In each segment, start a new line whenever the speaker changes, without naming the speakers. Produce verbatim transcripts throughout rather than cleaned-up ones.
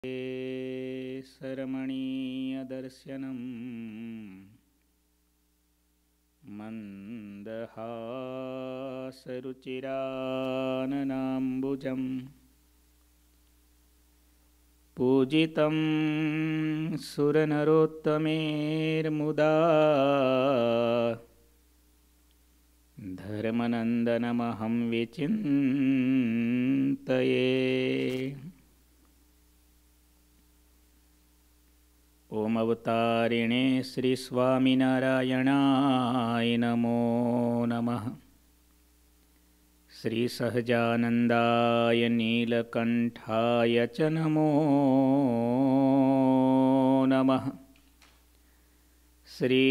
सरमणीयदर्शनम् मन्दहासरुचिराननाम्बुजम् पूजितं सुरनरोत्तमेर्मुदा धर्मनन्दनमहं विचिन्तये। ओम अवतारिणे श्री स्वामिनारायणाय नमो नमः। श्री सहजानंदाय नीलकंठाय च नमो नमः। श्री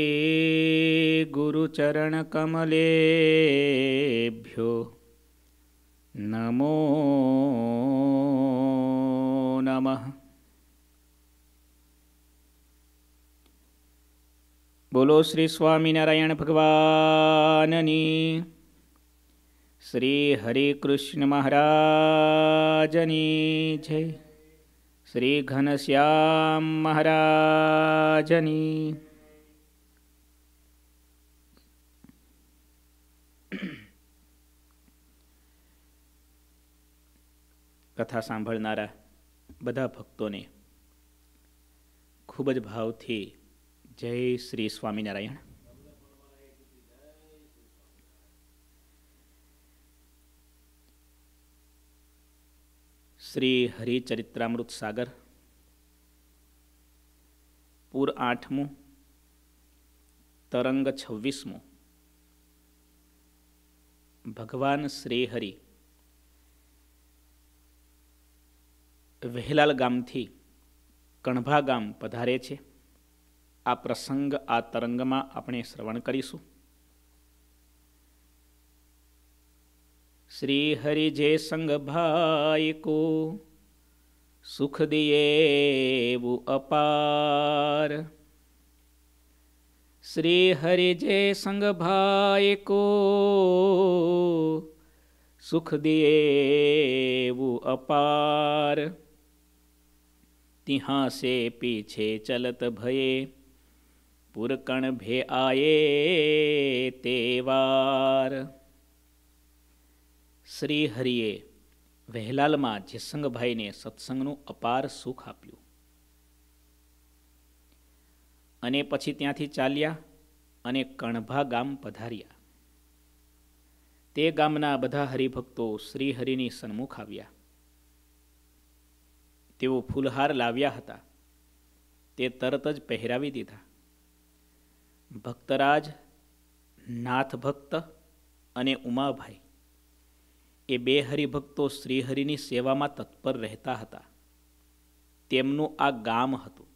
गुरुचरणकमलेभ्यो नमो नमः। बोलो श्री स्वामिनारायण भगवाननी, श्री हरि कृष्ण महाराजनी जय, श्री घनश्याम महाराजनी। कथा सांभळनारा बधा भक्तोने खूब ज भावथी जय श्री स्वामिनारायण। श्री हरिचरित्रामृत सागर पूर आठमु तरंग छवीसमु। भगवान श्रीहरि वहेलाल गामथी कणभा गाम पधारे छे। आ प्रसंग आ तरंग में अपने श्रवण करीशु। श्री हरि जे संग भाई को सुख दिए वो अपार। श्री हरि जे संग भाई को सुख दिए वो अपार। तिहाँ से पीछे चलत भये पुरकण भे आये तेवार। श्री हरिए वहेलाल में जेसंग भाई ने सत्संगनु अपार सुख आप्यु अने पछी त्यांथी चाल्या अने कणभा गाम पधार्या। ते गामना बधा हरिभक्तो श्री हरिनी सन्मुख आव्या। तेओ फूलहार लाव्या हता, ते तरत ज पहेरावी दीधा। भक्तराज, नाथ भक्त अने उमाभाई ए बे हरिभक्तो श्रीहरिनी सेवा में तत्पर रहता हता। तेमनु आ गाम हतुं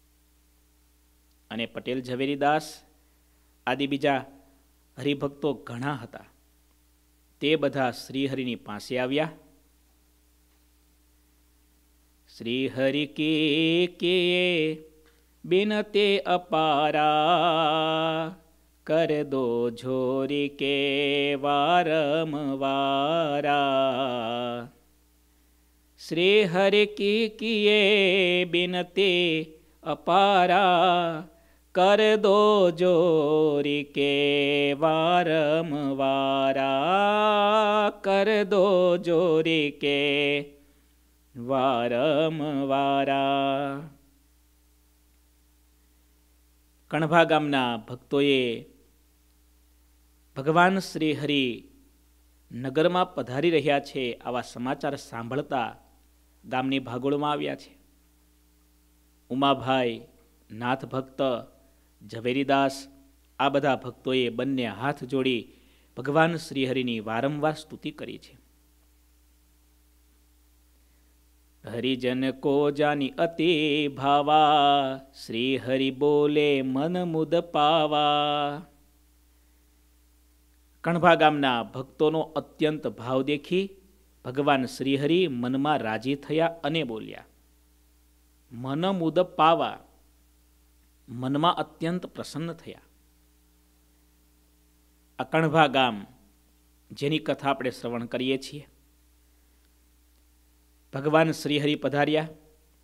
अने पटेल झवेरीदास आदि बीजा हरिभक्तो घणा हता। ते बधा श्रीहरिनी पासे आव्या। श्रीहरि के के बिनते अपारा कर दो झोरी के वारम वारा। श्री हरि की किए बिनते अपारा कर दो जोरी के वारम वारा। कर दो जोरी के वारम वारा। कणभा गामना भक्तोए भगवान श्रीहरि नगर में पधारी रह्या छे आवा समाचार सांभळता गामनी भागोळमां आव्या छे। उमाभाई, नाथ भक्त, झवेरीदास आ बधा भक्तोए बंने हाथ जोड़ी भगवान श्रीहरिनी वारंवार स्तुति करी छे। हरिजन को जानी अति भावा श्री हरि बोले मन मुद पावा। कणभा गामना भक्तोनो अत्यंत भाव देखी भगवान श्रीहरि मनमा राजी थया अने बोल्या मन मुद पावा। मनमा अत्यंत प्रसन्न थया। आ कणभा गाम जेनी कथा આપણે શ્રવણ કરીએ છીએ। ભગવાન શ્રીહરિ પધાર્યા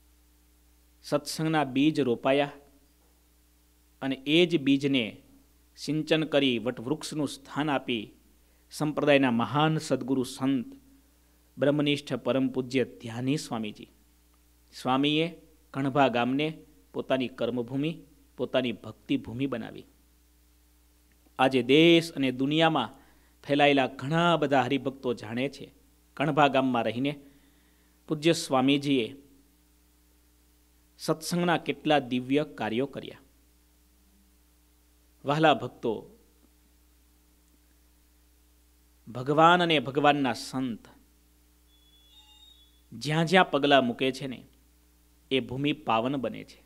સત્સંગના બીજ રોપાયા અને એ જ બીજને સિંચન કરી વટવૃક્ષનું સ્થાન આપી સંપ્રદાયના મહાન સદગુરુ સંત બ્રહ્મનિષ્ઠ પરમ પૂજ્ય ધ્યાની સ્વામીજી સ્વામીએ કણભા ગામને પોતાની કર્મભૂમિ, પોતાની ભક્તિભૂમિ બનાવી. આજે દેશ અને દુનિયામાં ફેલાયેલા ઘણા બધા હરિભક્તો જાણે છે કણભા ગામમાં રહીને પૂજ્ય સ્વામીજીએ સત્સંગના કેટલા દિવ્ય કાર્યો કર્યા. વહાલા ભક્તો, ભગવાન અને ભગવાનના સંત જ્યાં જ્યાં પગલાં મૂકે છે ને એ ભૂમિ પાવન બને છે.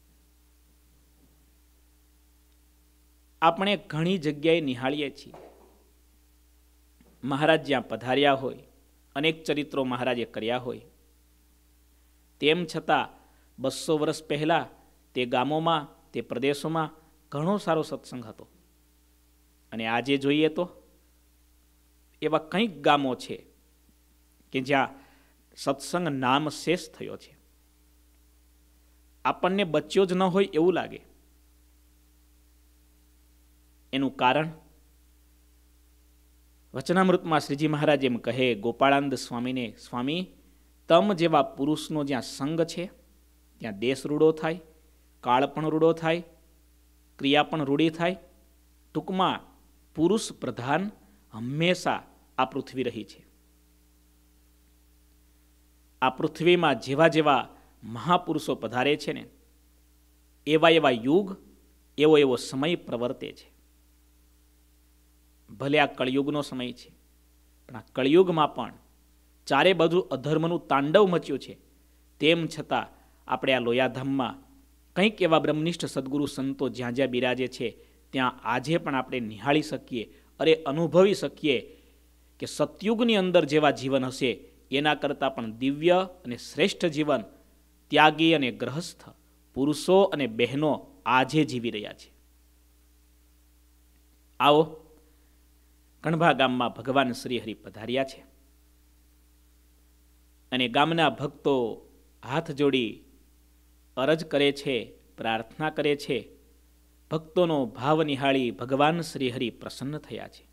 આપણે ઘણી જગ્યાએ નિહાળીએ છીએ મહારાજ જ્યાં પધાર્યા હોય, અનેક ચરિત્રો મહારાજે કર્યા હોય, તેમ છતાં બસો વર્ષ પહેલાં તે ગામોમાં, તે પ્રદેશોમાં ઘણો સારો સત્સંગ હતો. અને આજે જોઈએ તો એવા કંઈક ગામો છે કે જ્યાં સત્સંગ નામ શેષ થયો છે. આપણને બચ્યો જ ન હોય એવું લાગે. એનું કારણ વચનામૃતમાં શ્રીજી મહારાજ એમ કહે ગોપાળાનંદ સ્વામીને, સ્વામી, તમ જેવા પુરુષનો જ્યાં સંગ છે ત્યાં દેશ રૂડો થાય, કાળ પણ રૂડો થાય, ક્રિયા પણ રૂડી થાય. ટૂંકમાં પુરુષ પ્રધાન હંમેશા આ પૃથ્વી રહી છે. આ પૃથ્વીમાં જેવા જેવા મહાપુરુષો પધારે છે ને એવા એવા યુગ, એવો એવો સમય પ્રવર્તે છે. ભલે આ કળિયુગનો સમય છે, પણ આ કળિયુગમાં પણ ચારે બાજુ અધર્મનું તાંડવ મચ્યું છે. તેમ છતાં આપણે આ લોયાધામમાં કંઈક એવા બ્રહ્મનિષ્ઠ સદગુરુ સંતો જ્યાં જ્યાં બિરાજે છે ત્યાં આજે પણ આપણે નિહાળી શકીએ, અરે અનુભવી શકીએ કે સતયુગની અંદર જેવા જીવન હશે એના કરતાં પણ દિવ્ય અને શ્રેષ્ઠ જીવન ત્યાગી અને ગ્રહસ્થ પુરુષો અને બહેનો આજે જીવી રહ્યા છે. આવો, કણભા ગામમાં ભગવાન શ્રી હરિ પધાર્યા છે અને ગામના ભક્તો હાથ જોડી અરજ કરે છે, પ્રાર્થના કરે છે. ભક્તોનો ભાવ નિહાળી ભગવાન શ્રી હરિ પ્રસન્ન થયા છે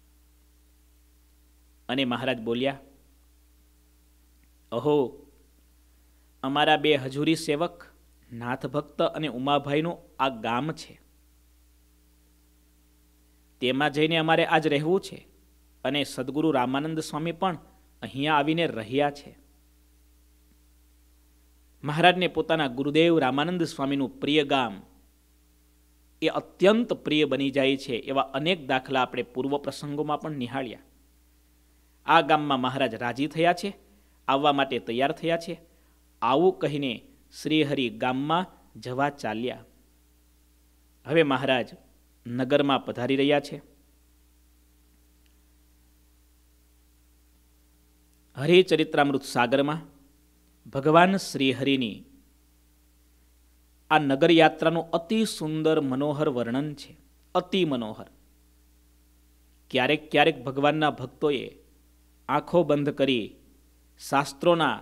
અને મહારાજ બોલ્યા, અહો, અમારા બે હજુરી સેવક નાથ ભક્ત અને ઉમાભાઈનું આ ગામ છે, તેમાં જઈને અમારે આજ રહેવું છે અને સદગુરુ રામાનંદ સ્વામી પણ અહીંયા આવીને રહ્યા છે. મહારાજને પોતાના ગુરુદેવ રામાનંદ સ્વામીનું પ્રિય ગામ એ અત્યંત પ્રિય બની જાય છે. એવા અનેક દાખલા આપણે પૂર્વ પ્રસંગોમાં પણ નિહાળ્યા. આ ગામમાં મહારાજ રાજી થયા છે, આવવા માટે તૈયાર થયા છે. આવું કહીને શ્રીહરિ ગામમાં જવા ચાલ્યા. હવે મહારાજ નગરમાં પધારી રહ્યા છે. હરિચરિત્રામૃત સાગરમાં ભગવાન શ્રીહરિની આ નગરયાત્રાનું અતિ સુંદર મનોહર વર્ણન છે, અતિ મનોહર. ક્યારેક ક્યારેક ભગવાનના ભક્તોએ આંખો બંધ કરી શાસ્ત્રોના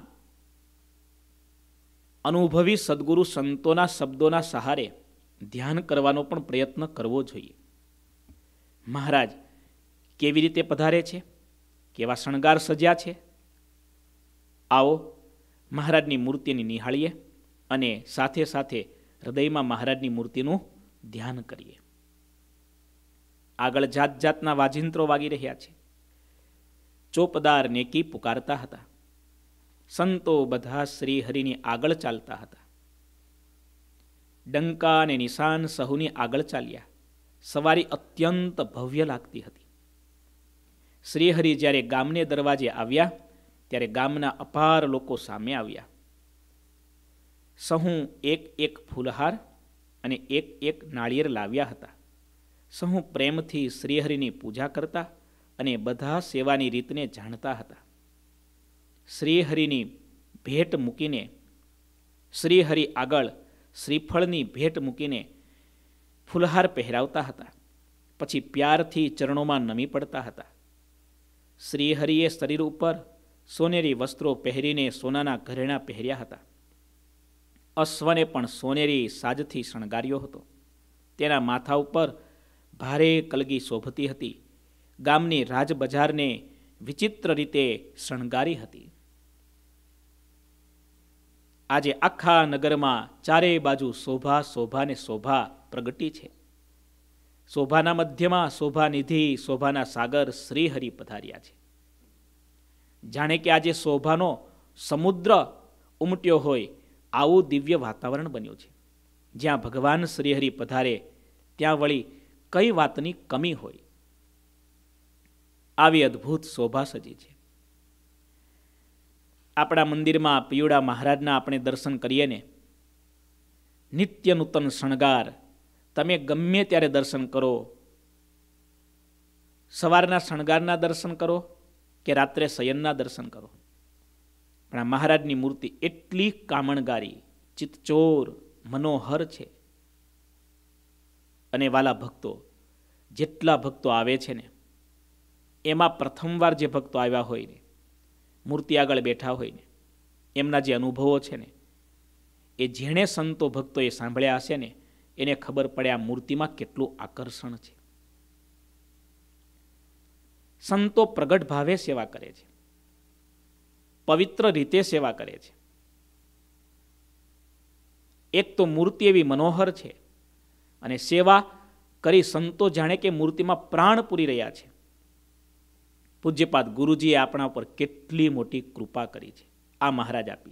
અનુભવી સદગુરુ સંતોના શબ્દોના સહારે ધ્યાન કરવાનો પણ પ્રયત્ન કરવો જોઈએ. મહારાજ કેવી રીતે પધારે છે, કેવા શણગાર સજ્યા છે, આવો મહારાજની મૂર્તિની નિહાળીએ અને સાથે સાથે હૃદયમાં મહારાજની મૂર્તિનું ધ્યાન કરીએ. આગળ જાત જાતના વાજિંત્રો વાગી રહ્યા છે. ચોપદાર નેકી પુકારતા હતા. સંતો બધા શ્રી હરિની આગળ ચાલતા હતા. ડંકા અને નિશાન સહુની આગળ ચાલ્યા. સવારી અત્યંત ભવ્ય લાગતી હતી. શ્રીહરિ જ્યારે ગામને દરવાજે આવ્યા ત્યારે ગામના અપાર લોકો સામે આવ્યા. સહુ એક એક ફૂલહાર અને એક એક નાળિયેર લાવ્યા હતા. સહુ પ્રેમથી શ્રીહરિની પૂજા કરતા અને બધા સેવાની રીતને જાણતા હતા. શ્રીહરિની ભેટ મૂકીને શ્રીહરિ આગળ શ્રીફળની ભેટ મૂકીને ફૂલહાર પહેરાવતા હતા. પછી પ્યારથી ચરણોમાં નમી પડતા હતા. શ્રીહરિએ શરીર ઉપર સોનેરી વસ્ત્રો પહેરીને સોનાના ઘરેણાં પહેર્યા હતા. અશ્વને પણ સોનેરી સાજથી શણગાર્યો હતો. તેના માથા ઉપર ભારે કલગી શોભતી હતી. ગામની રાજબજારને વિચિત્ર રીતે શણગારી હતી. આજે આખા નગરમાં ચારે બાજુ શોભા શોભા ને શોભા પ્રગટી છે. શોભાના મધ્યમાં શોભાનિધિ, શોભાના સાગર શ્રીહરિ પધાર્યા છે. જાણે કે આજે શોભાનો સમુદ્ર ઉમટ્યો હોય આવું દિવ્ય વાતાવરણ બન્યું છે. જ્યાં ભગવાન શ્રીહરિ પધારે ત્યાં વળી કઈ વાતની કમી હોય, આવી અદ્ભુત શોભા સજી છે. આપણા મંદિરમાં પિયુડા મહારાજના આપણે દર્શન કરીએ ને, નિત્ય નૂતન શણગાર. તમે ગમે ત્યારે દર્શન કરો, સવારના શણગારના દર્શન કરો કે રાત્રે શયનના દર્શન કરો, પણ આ મહારાજની મૂર્તિ એટલી કામણગારી, ચિત્તચોર, મનોહર છે. અને વાલા ભક્તો, જેટલા ભક્તો આવે છે ને, એમાં પ્રથમવાર જે ભક્તો આવ્યા હોય ને, મૂર્તિ આગળ બેઠા હોય ને, એમના જે અનુભવો છે ને, એ જેણે સંતો ભક્તોએ સાંભળ્યા હશે ને, એને ખબર પડે આ મૂર્તિમાં કેટલું આકર્ષણ છે. સંતો પ્રગટ ભાવે સેવા કરે છે, પવિત્ર રીતે સેવા કરે છે. એક તો મૂર્તિ એવી મનોહર છે, અને સેવા કરી સંતો જાણે કે મૂર્તિમાં પ્રાણ પૂરી રહ્યા છે. પૂજ્યપાદ ગુરુજીએ આપણા ઉપર કેટલી મોટી કૃપા કરી છે, આ મહારાજ આપી.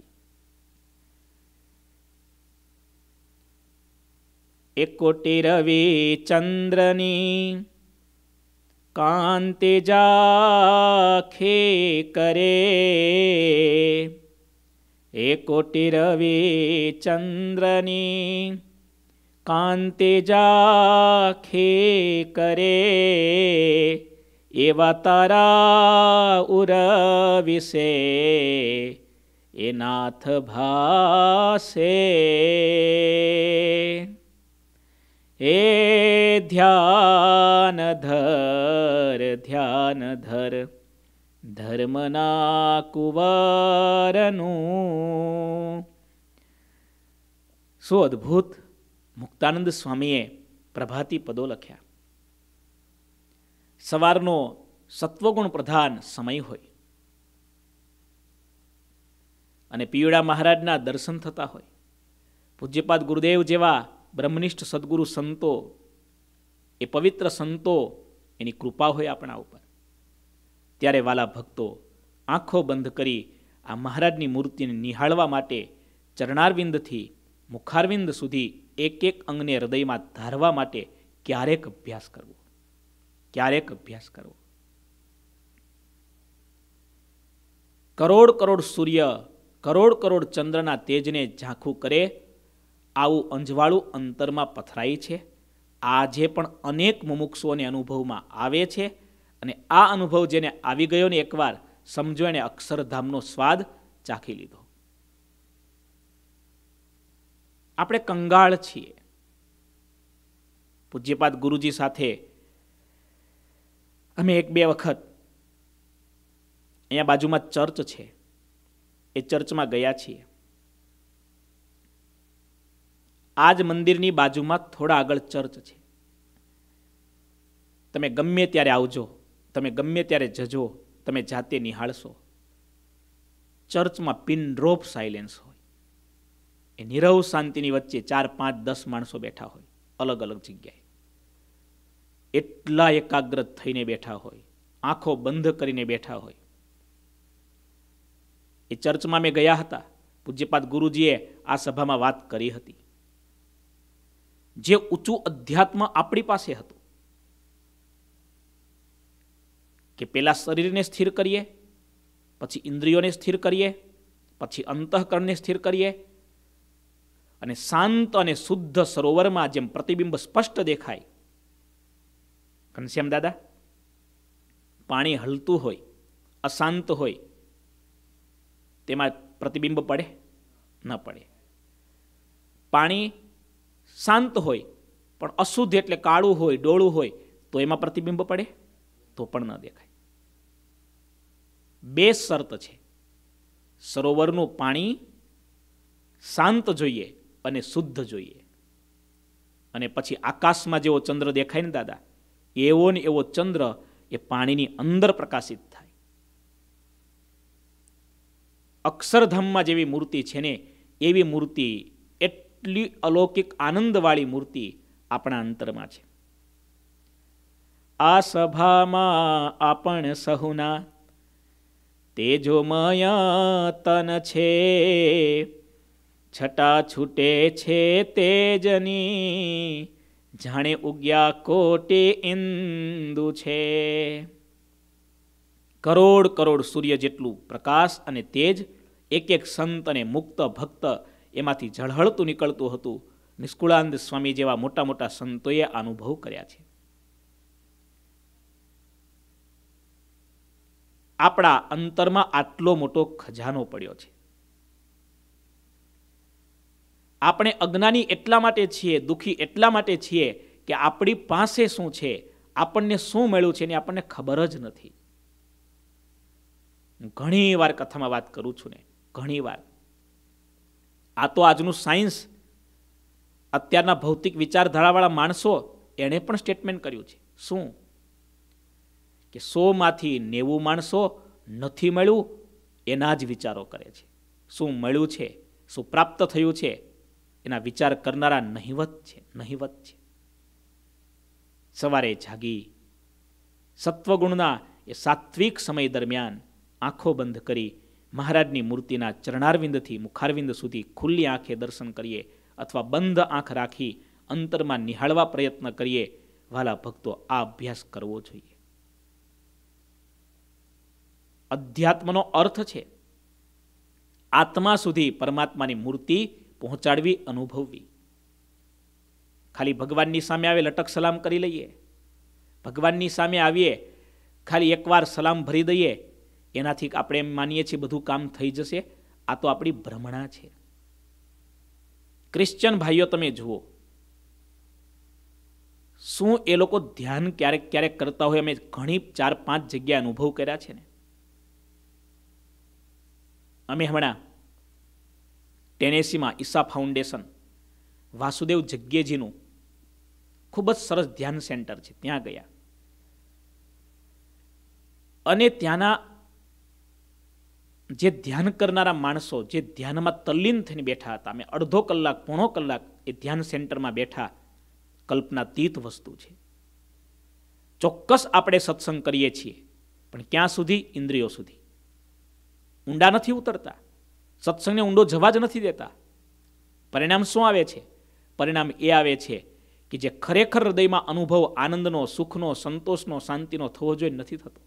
એકોટી રવિ ચંદ્રની કાંતે જાખે કરે, એકોટી રવિ ચંદ્રની કાંતે જાખે કરે, એવા તારા ઉર વિશે એ નાથ ભાસે. એ ધ્યાન ધર ધ્યાન ધર ધર્મના કુંવરનું. શું અદ્ભુત મુક્તાનંદ સ્વામીએ પ્રભાતી પદો લખ્યા. સવારનો સત્વગુણ પ્રધાન સમય હોય અને પિયુડા મહારાજના દર્શન થતા હોય, પૂજ્યપાદ ગુરુદેવ જેવા બ્રહ્મનિષ્ઠ સદગુરુ સંતો, એ પવિત્ર સંતો, એની કૃપા હોય આપણા ઉપર, ત્યારે વાલા ભક્તો આંખો બંધ કરી આ મહારાજની મૂર્તિને નિહાળવા માટે ચરણારવિંદથી મુખારવિંદ સુધી એક એક અંગને હૃદયમાં ધારવા માટે ક્યારેક અભ્યાસ કરવો, ક્યારેક અભ્યાસ કરવો. કરોડ કરોડ સૂર્ય, કરોડ કરોડ ચંદ્રના તેજને ઝાંખું કરે આવું અંજવાળું અંતરમાં પથરાય છે. આજે પણ અનેક મુમુક્ષુઓને અનુભવમાં આવે છે, અને આ અનુભવ જેને આવી ગયો ને એકવાર, સમજો એને અક્ષરધામનો સ્વાદ ચાખી લીધો. આપણે કંગાળ છીએ. પૂજ્યપાદ ગુરુજી સાથે અમે એક બે વખત અહીંયા બાજુમાં ચર્ચ છે, એ ચર્ચમાં ગયા છીએ. આ જ મંદિરની બાજુમાં થોડા આગળ ચર્ચ છે. તમે ગમે ત્યારે આવજો, તમે ગમે ત્યારે જજો, તમે જાતે નિહાળશો. ચર્ચમાં પિન ડ્રોપ સાયલેન્સ હોય. એ નીરવ શાંતિની વચ્ચે ચાર પાંચ દસ માણસો બેઠા હોય, અલગ અલગ જગ્યાએ. એટલા એકાગ્ર થઈને બેઠા હોય, આંખો બંધ કરીને બેઠા હોય. એ ચર્ચમાં મેં ગયા હતા. પૂજ્યપાદ ગુરુજીએ આ સભામાં વાત કરી હતી. જે ઊંચું અધ્યાત્મ આપણી પાસે હતું, કે પેલા શરીરને સ્થિર કરીએ, પછી ઇન્દ્રિયોને સ્થિર કરીએ, પછી અંતઃકરણને સ્થિર કરીએ, અને શાંત અને શુદ્ધ સરોવરમાં જેમ પ્રતિબિંબ સ્પષ્ટ દેખાય. ઘનશ્યામ દાદા, પાણી હલતું હોય, અશાંત હોય, તેમાં પ્રતિબિંબ પડે? ન પડે. પાણી શાંત હોય પણ અશુદ્ધ એટલે કાળું હોય, ડોળું હોય, તો એમાં પ્રતિબિંબ પડે? તો પણ ન દેખાય. બે શરત છે. સરોવરનું પાણી શાંત જોઈએ અને શુદ્ધ જોઈએ. અને પછી આકાશમાં જેવો ચંદ્ર દેખાય ને દાદા, એવો ને એવો ચંદ્ર એ પાણીની અંદર પ્રકાશિત થાય. અક્ષરધામમાં જેવી મૂર્તિ છે ને એવી મૂર્તિ, એટલી અલૌકિક આનંદવાળી મૂર્તિ આપણા અંતરમાં છે. આ સભામાં આપણ સહુના તેજોમય તન છે, છટા છૂટે છે તેજની, જાણે ઉગ્યા કોટી ઇન્દુ છે. કરોડ કરોડ સૂર્ય જેટલું પ્રકાશ અને તેજ એક એક સંત અને મુક્ત ભક્ત એમાંથી ઝળહળતું નીકળતું હતું. નિષ્કુળાનંદ સ્વામી જેવા મોટા મોટા સંતોએ અનુભવ કર્યા છે. આપણા અંતરમાં આટલો મોટો ખજાનો પડ્યો છે. આપણે અજ્ઞાની એટલા માટે છીએ, દુઃખી એટલા માટે છીએ કે આપણી પાસે શું છે, આપણને શું મળ્યું છે એની આપણને ખબર જ નથી. ઘણી વાર કથામાં વાત કરું છું ને, ઘણી વાર. આ તો આજનું સાયન્સ, અત્યારના ભૌતિક વિચારધારાવાળા માણસો એણે પણ સ્ટેટમેન્ટ કર્યું છે. શું? કે સો માંથી નેવું માણસો નથી મળ્યું એના જ વિચારો કરે છે. શું મળ્યું છે, શું પ્રાપ્ત થયું છે એના વિચાર કરનારા નહિવત છે, નહિવત છે. સવારે જાગી સત્વગુણના એ સાત્વિક સમય દરમિયાન આંખો બંધ કરી મહારાજની મૂર્તિના ચરણારવિંદથી મુખારવિંદ સુધી ખુલ્લી આંખે દર્શન કરીએ અથવા બંધ આંખ રાખી અંતરમાં નિહાળવા પ્રયત્ન કરીએ. વાલા ભક્તો, આ અભ્યાસ કરવો જોઈએ. અધ્યાત્મનો અર્થ છે આત્મા સુધી પરમાત્માની મૂર્તિ પહોંચાડવી, અનુભવવી. ખાલી ભગવાનની સામે આવે લટક સલામ કરી લઈએ, ભગવાનની સામે આવીએ ખાલી એકવાર સલામ ભરી દઈએ, એનાથી આપણે એમ માનીએ છીએ બધું કામ થઈ જશે. આ તો આપણી ભ્રમણા છે. ક્રિશ્ચન ભાઈઓ તમે જુઓ, શું એ લોકો ધ્યાન ક્યારેક ક્યારેક કરતા હોય? અમે ઘણી ચાર પાંચ જગ્યાએ અનુભવ કર્યા છે ને. અમે હમણાં ટેનેસીમાં ઈસા ફાઉન્ડેશન, વાસુદેવ જગ્ગેજીનું ખૂબ જ સરસ ધ્યાન સેન્ટર છે, ત્યાં ગયા. અને ત્યાંના જે ધ્યાન કરનારા માણસો જે ધ્યાનમાં તલ્લીન થઈને બેઠા હતા, અમે અડધો કલાક પોણો કલાક એ ધ્યાન સેન્ટરમાં બેઠા. કલ્પનાતીત વસ્તુ છે. ચોક્કસ આપણે સત્સંગ કરીએ છીએ, પણ ક્યાં સુધી? ઇન્દ્રિયો સુધી. ઊંડા નથી ઉતરતા, સત્સંગને ઊંડો જવા જ નથી દેતા. પરિણામ શું આવે છે? પરિણામ એ આવે છે કે જે ખરેખર હૃદયમાં અનુભવ આનંદનો, સુખનો, સંતોષનો, શાંતિનો થવો જોઈએ નથી થતો.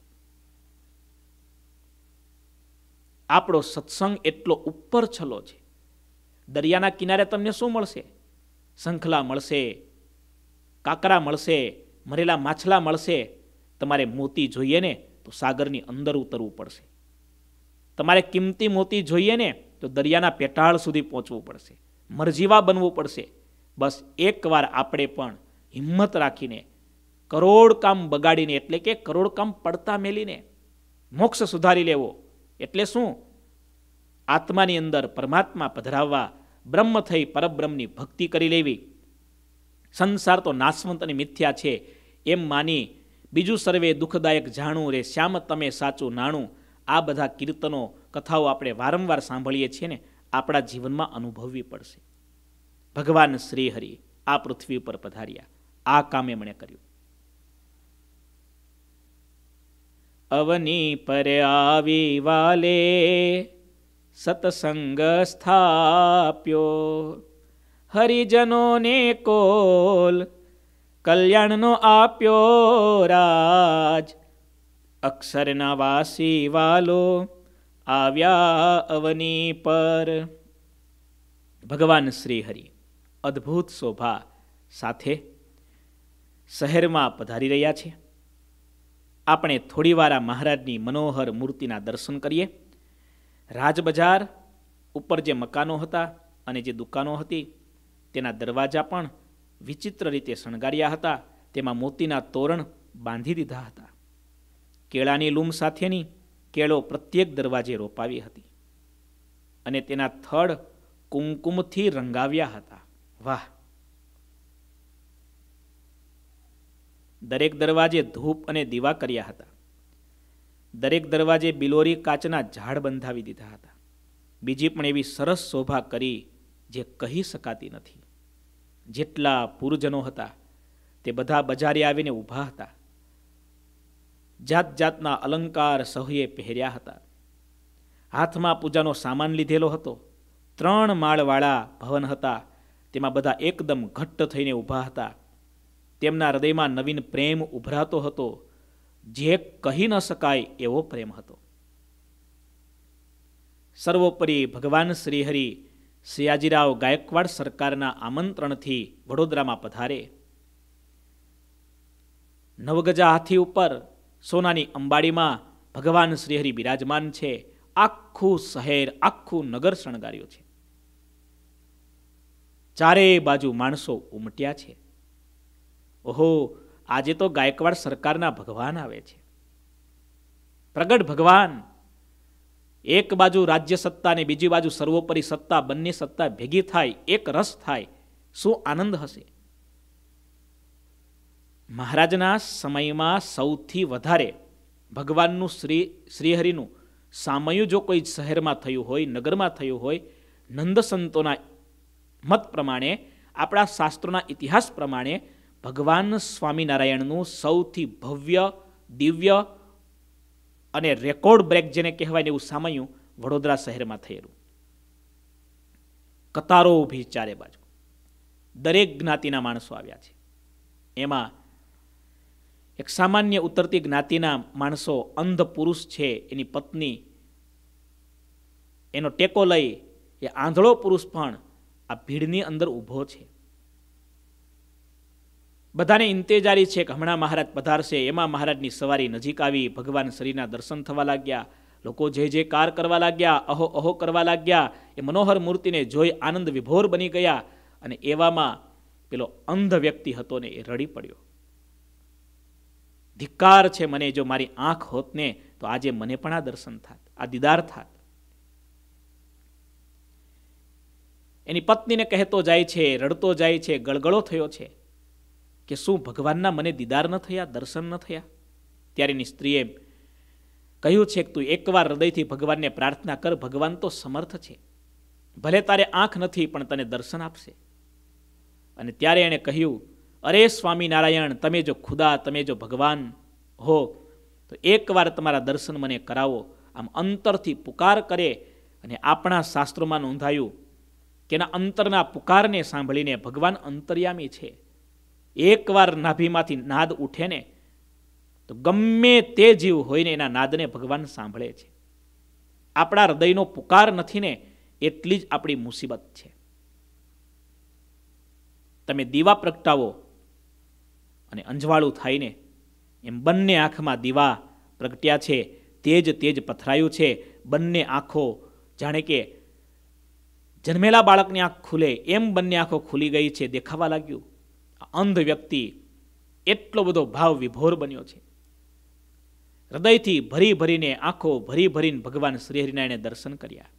આપણો સત્સંગ એટલો ઉપર છલો છે. દરિયાના કિનારે તમને શું મળશે? શંખલા મળશે, કાકરા મળશે, મરેલા માછલા મળશે. તમારે મોતી જોઈએ ને તો સાગરની અંદર ઉતરવું પડશે. તમારે કિંમતી મોતી જોઈએ ને તો દરિયાના પેટાળ સુધી પહોંચવું પડશે, મરજીવા બનવું પડશે. બસ એકવાર આપણે પણ હિંમત રાખીને કરોડ કામ બગાડીને, એટલે કે કરોડ કામ પડતા મેલીને મોક્ષ સુધારી લેવો. એટલે શું? આત્માની અંદર પરમાત્મા પધરાવવા, બ્રહ્મ થઈ પરબ્રહ્મની ભક્તિ કરી લેવી. સંસાર તો નાશવંત અને મિથ્યા છે એમ માની બીજું સર્વે દુઃખદાયક જાણું રે શ્યામ તમે સાચું નાણું. આ બધા કીર્તનો, કથાઓ આપણે વારંવાર સાંભળીએ છીએ ને, આપણા જીવનમાં અનુભવવી પડશે. ભગવાન શ્રી હરિ આ પૃથ્વી ઉપર પધાર્યા, આ કામ એમણે કર્યું. અવની પર આવી વાલે સતસંગ સ્થાપ્યો, હરિજનોને કોલ કલ્યાણનો આપ્યો રાજ. અક્ષરના વાસી વાલો આવ્યા અવની પર. ભગવાન શ્રી હરિ અદ્ભુત શોભા સાથે શહેરમાં પધારી રહ્યા છે. આપણે થોડીવાર આ મહારાજની મનોહર મૂર્તિના દર્શન કરીએ. રાજબજાર ઉપર જે મકાનો હતા અને જે દુકાનો હતી તેના દરવાજા પણ વિચિત્ર રીતે શણગાર્યા હતા. તેમાં મોતીના તોરણ બાંધી દીધા હતા. કેળાની લૂમ સાથેની કેળો પ્રત્યેક દરવાજે રોપાવી હતી અને તેના થડ કુમકુમથી રંગાવ્યા હતા. વાહ! દરેક દરવાજે ધૂપ અને દીવા કર્યા હતા. દરેક દરવાજે બિલોરી કાચના ઝાડ બંધાવી દીધા હતા. બીજી પણ એવી સરસ શોભા કરી જે કહી શકાતી નથી. જેટલા પુરજનો હતા તે બધા બજારે આવીને ઊભા હતા. જાત જાતના અલંકાર સહુએ પહેર્યા હતા. હાથમાં પૂજાનો સામાન લીધેલો હતો. ત્રણ માળવાળા ભવન હતા. તેમાં બધા એકદમ ઘટ્ટ થઈને ઊભા હતા. તેમના હૃદયમાં નવીન પ્રેમ ઉભરાતો હતો, જે કહી ન શકાય એવો પ્રેમ હતો. સર્વોપરી ભગવાન શ્રીહરિ સયાજીરાવ ગાયકવાડ સરકારના આમંત્રણથી વડોદરામાં પધારે. નવગજા હાથી ઉપર સોનાની અંબાડીમાં ભગવાન શ્રીહરિ બિરાજમાન છે. આખું શહેર, આખું નગર શણગાર્યું છે. ચારે બાજુ માણસો ઉમટ્યા છે. ઓહો, આજે તો ગાયકવાડ સરકારના ભગવાન આવે છે. પ્રગટ ભગવાન. એક બાજુ રાજ્ય સત્તા ને બીજી બાજુ સર્વોપરી સત્તા, બંને સત્તા ભેગી થાય, એક રસ થાય. શું આનંદ હશે! મહારાજના સમયમાં સૌથી વધારે ભગવાનનું શ્રી શ્રીહરિનું સામયું જો કોઈ શહેરમાં થયું હોય, નગરમાં થયું હોય, નંદ સંતોના મત પ્રમાણે, આપણા શાસ્ત્રોના ઇતિહાસ પ્રમાણે ભગવાન સ્વામિનારાયણનું સૌથી ભવ્ય, દિવ્ય અને રેકોર્ડ બ્રેક જેને કહેવાય ને એવું સામયું વડોદરા શહેરમાં થયેલું. કતારો ઊભી ચારે બાજુ, દરેક જ્ઞાતિના માણસો આવ્યા છે. એમાં એક સામાન્ય ઉતરતી જ્ઞાતિના માણસો, અંધ પુરુષ છે, એની પત્ની એનો ટેકો લઈ એ આંધળો પુરુષ પણ આ ભીડની અંદર ઊભો છે. બધાને ઇંતેજારી છે કે હમણાં મહારાજ પધારશે. એમાં મહારાજની સવારી નજીક આવી. ભગવાન શ્રીના દર્શન થવા લાગ્યા. લોકો જય જયકાર કરવા લાગ્યા, અહો અહો કરવા લાગ્યા. એ મનોહર મૂર્તિને જોઈ આનંદ વિભોર બની ગયા. અને એવામાં પેલો અંધ વ્યક્તિ હતો ને એ રડી પડ્યો. ધિક્કાર છે મને, જો મારી આંખ હોત ને તો આજે મને પણ આ દર્શન થાત, આ દીદાર થાત. એની પત્નીને કહેતો જાય છે, રડતો જાય છે, ગળગળો થયો છે કે શું ભગવાનના મને દીદાર ન થયા, દર્શન ન થયા? ત્યારે એની સ્ત્રીએ કહ્યું છે કે તું એકવાર હૃદયથી ભગવાનને પ્રાર્થના કર, ભગવાન તો સમર્થ છે. ભલે તારે આંખ નથી પણ તને દર્શન આપશે. અને ત્યારે એણે કહ્યું, અરે સ્વામિનારાયણ, તમે જો ખુદા, તમે જો ભગવાન હો તો એકવાર તમારા દર્શન મને કરાવો. આમ અંતરથી પુકાર કરે. અને આપણા શાસ્ત્રોમાં નોંધાયું કે એના અંતરના પુકારને સાંભળીને ભગવાન અંતર્યામી છે. એકવાર નાભીમાંથી નાદ ઉઠે ને તો ગમે તે જીવ હોય ને એના નાદને ભગવાન સાંભળે છે. આપણા હૃદયનો પુકાર નથી ને એટલી જ આપણી મુસીબત છે. તમે દીવા પ્રગટાવો અને અંજવાળું થાય ને એમ બંને આંખમાં દીવા પ્રગટ્યા છે, તેજ તેજ પથરાયું છે. બંને આંખો જાણે કે જન્મેલા બાળકની આંખ ખુલે એમ બંને આંખો ખુલી ગઈ છે, દેખાવા લાગ્યું. અંધ વ્યક્તિ એટલો બધો ભાવ વિભોર બન્યો છે. હૃદયથી ભરી ભરીને, આંખો ભરી ભરીને ભગવાન શ્રીહરિનારાયણે દર્શન કર્યા.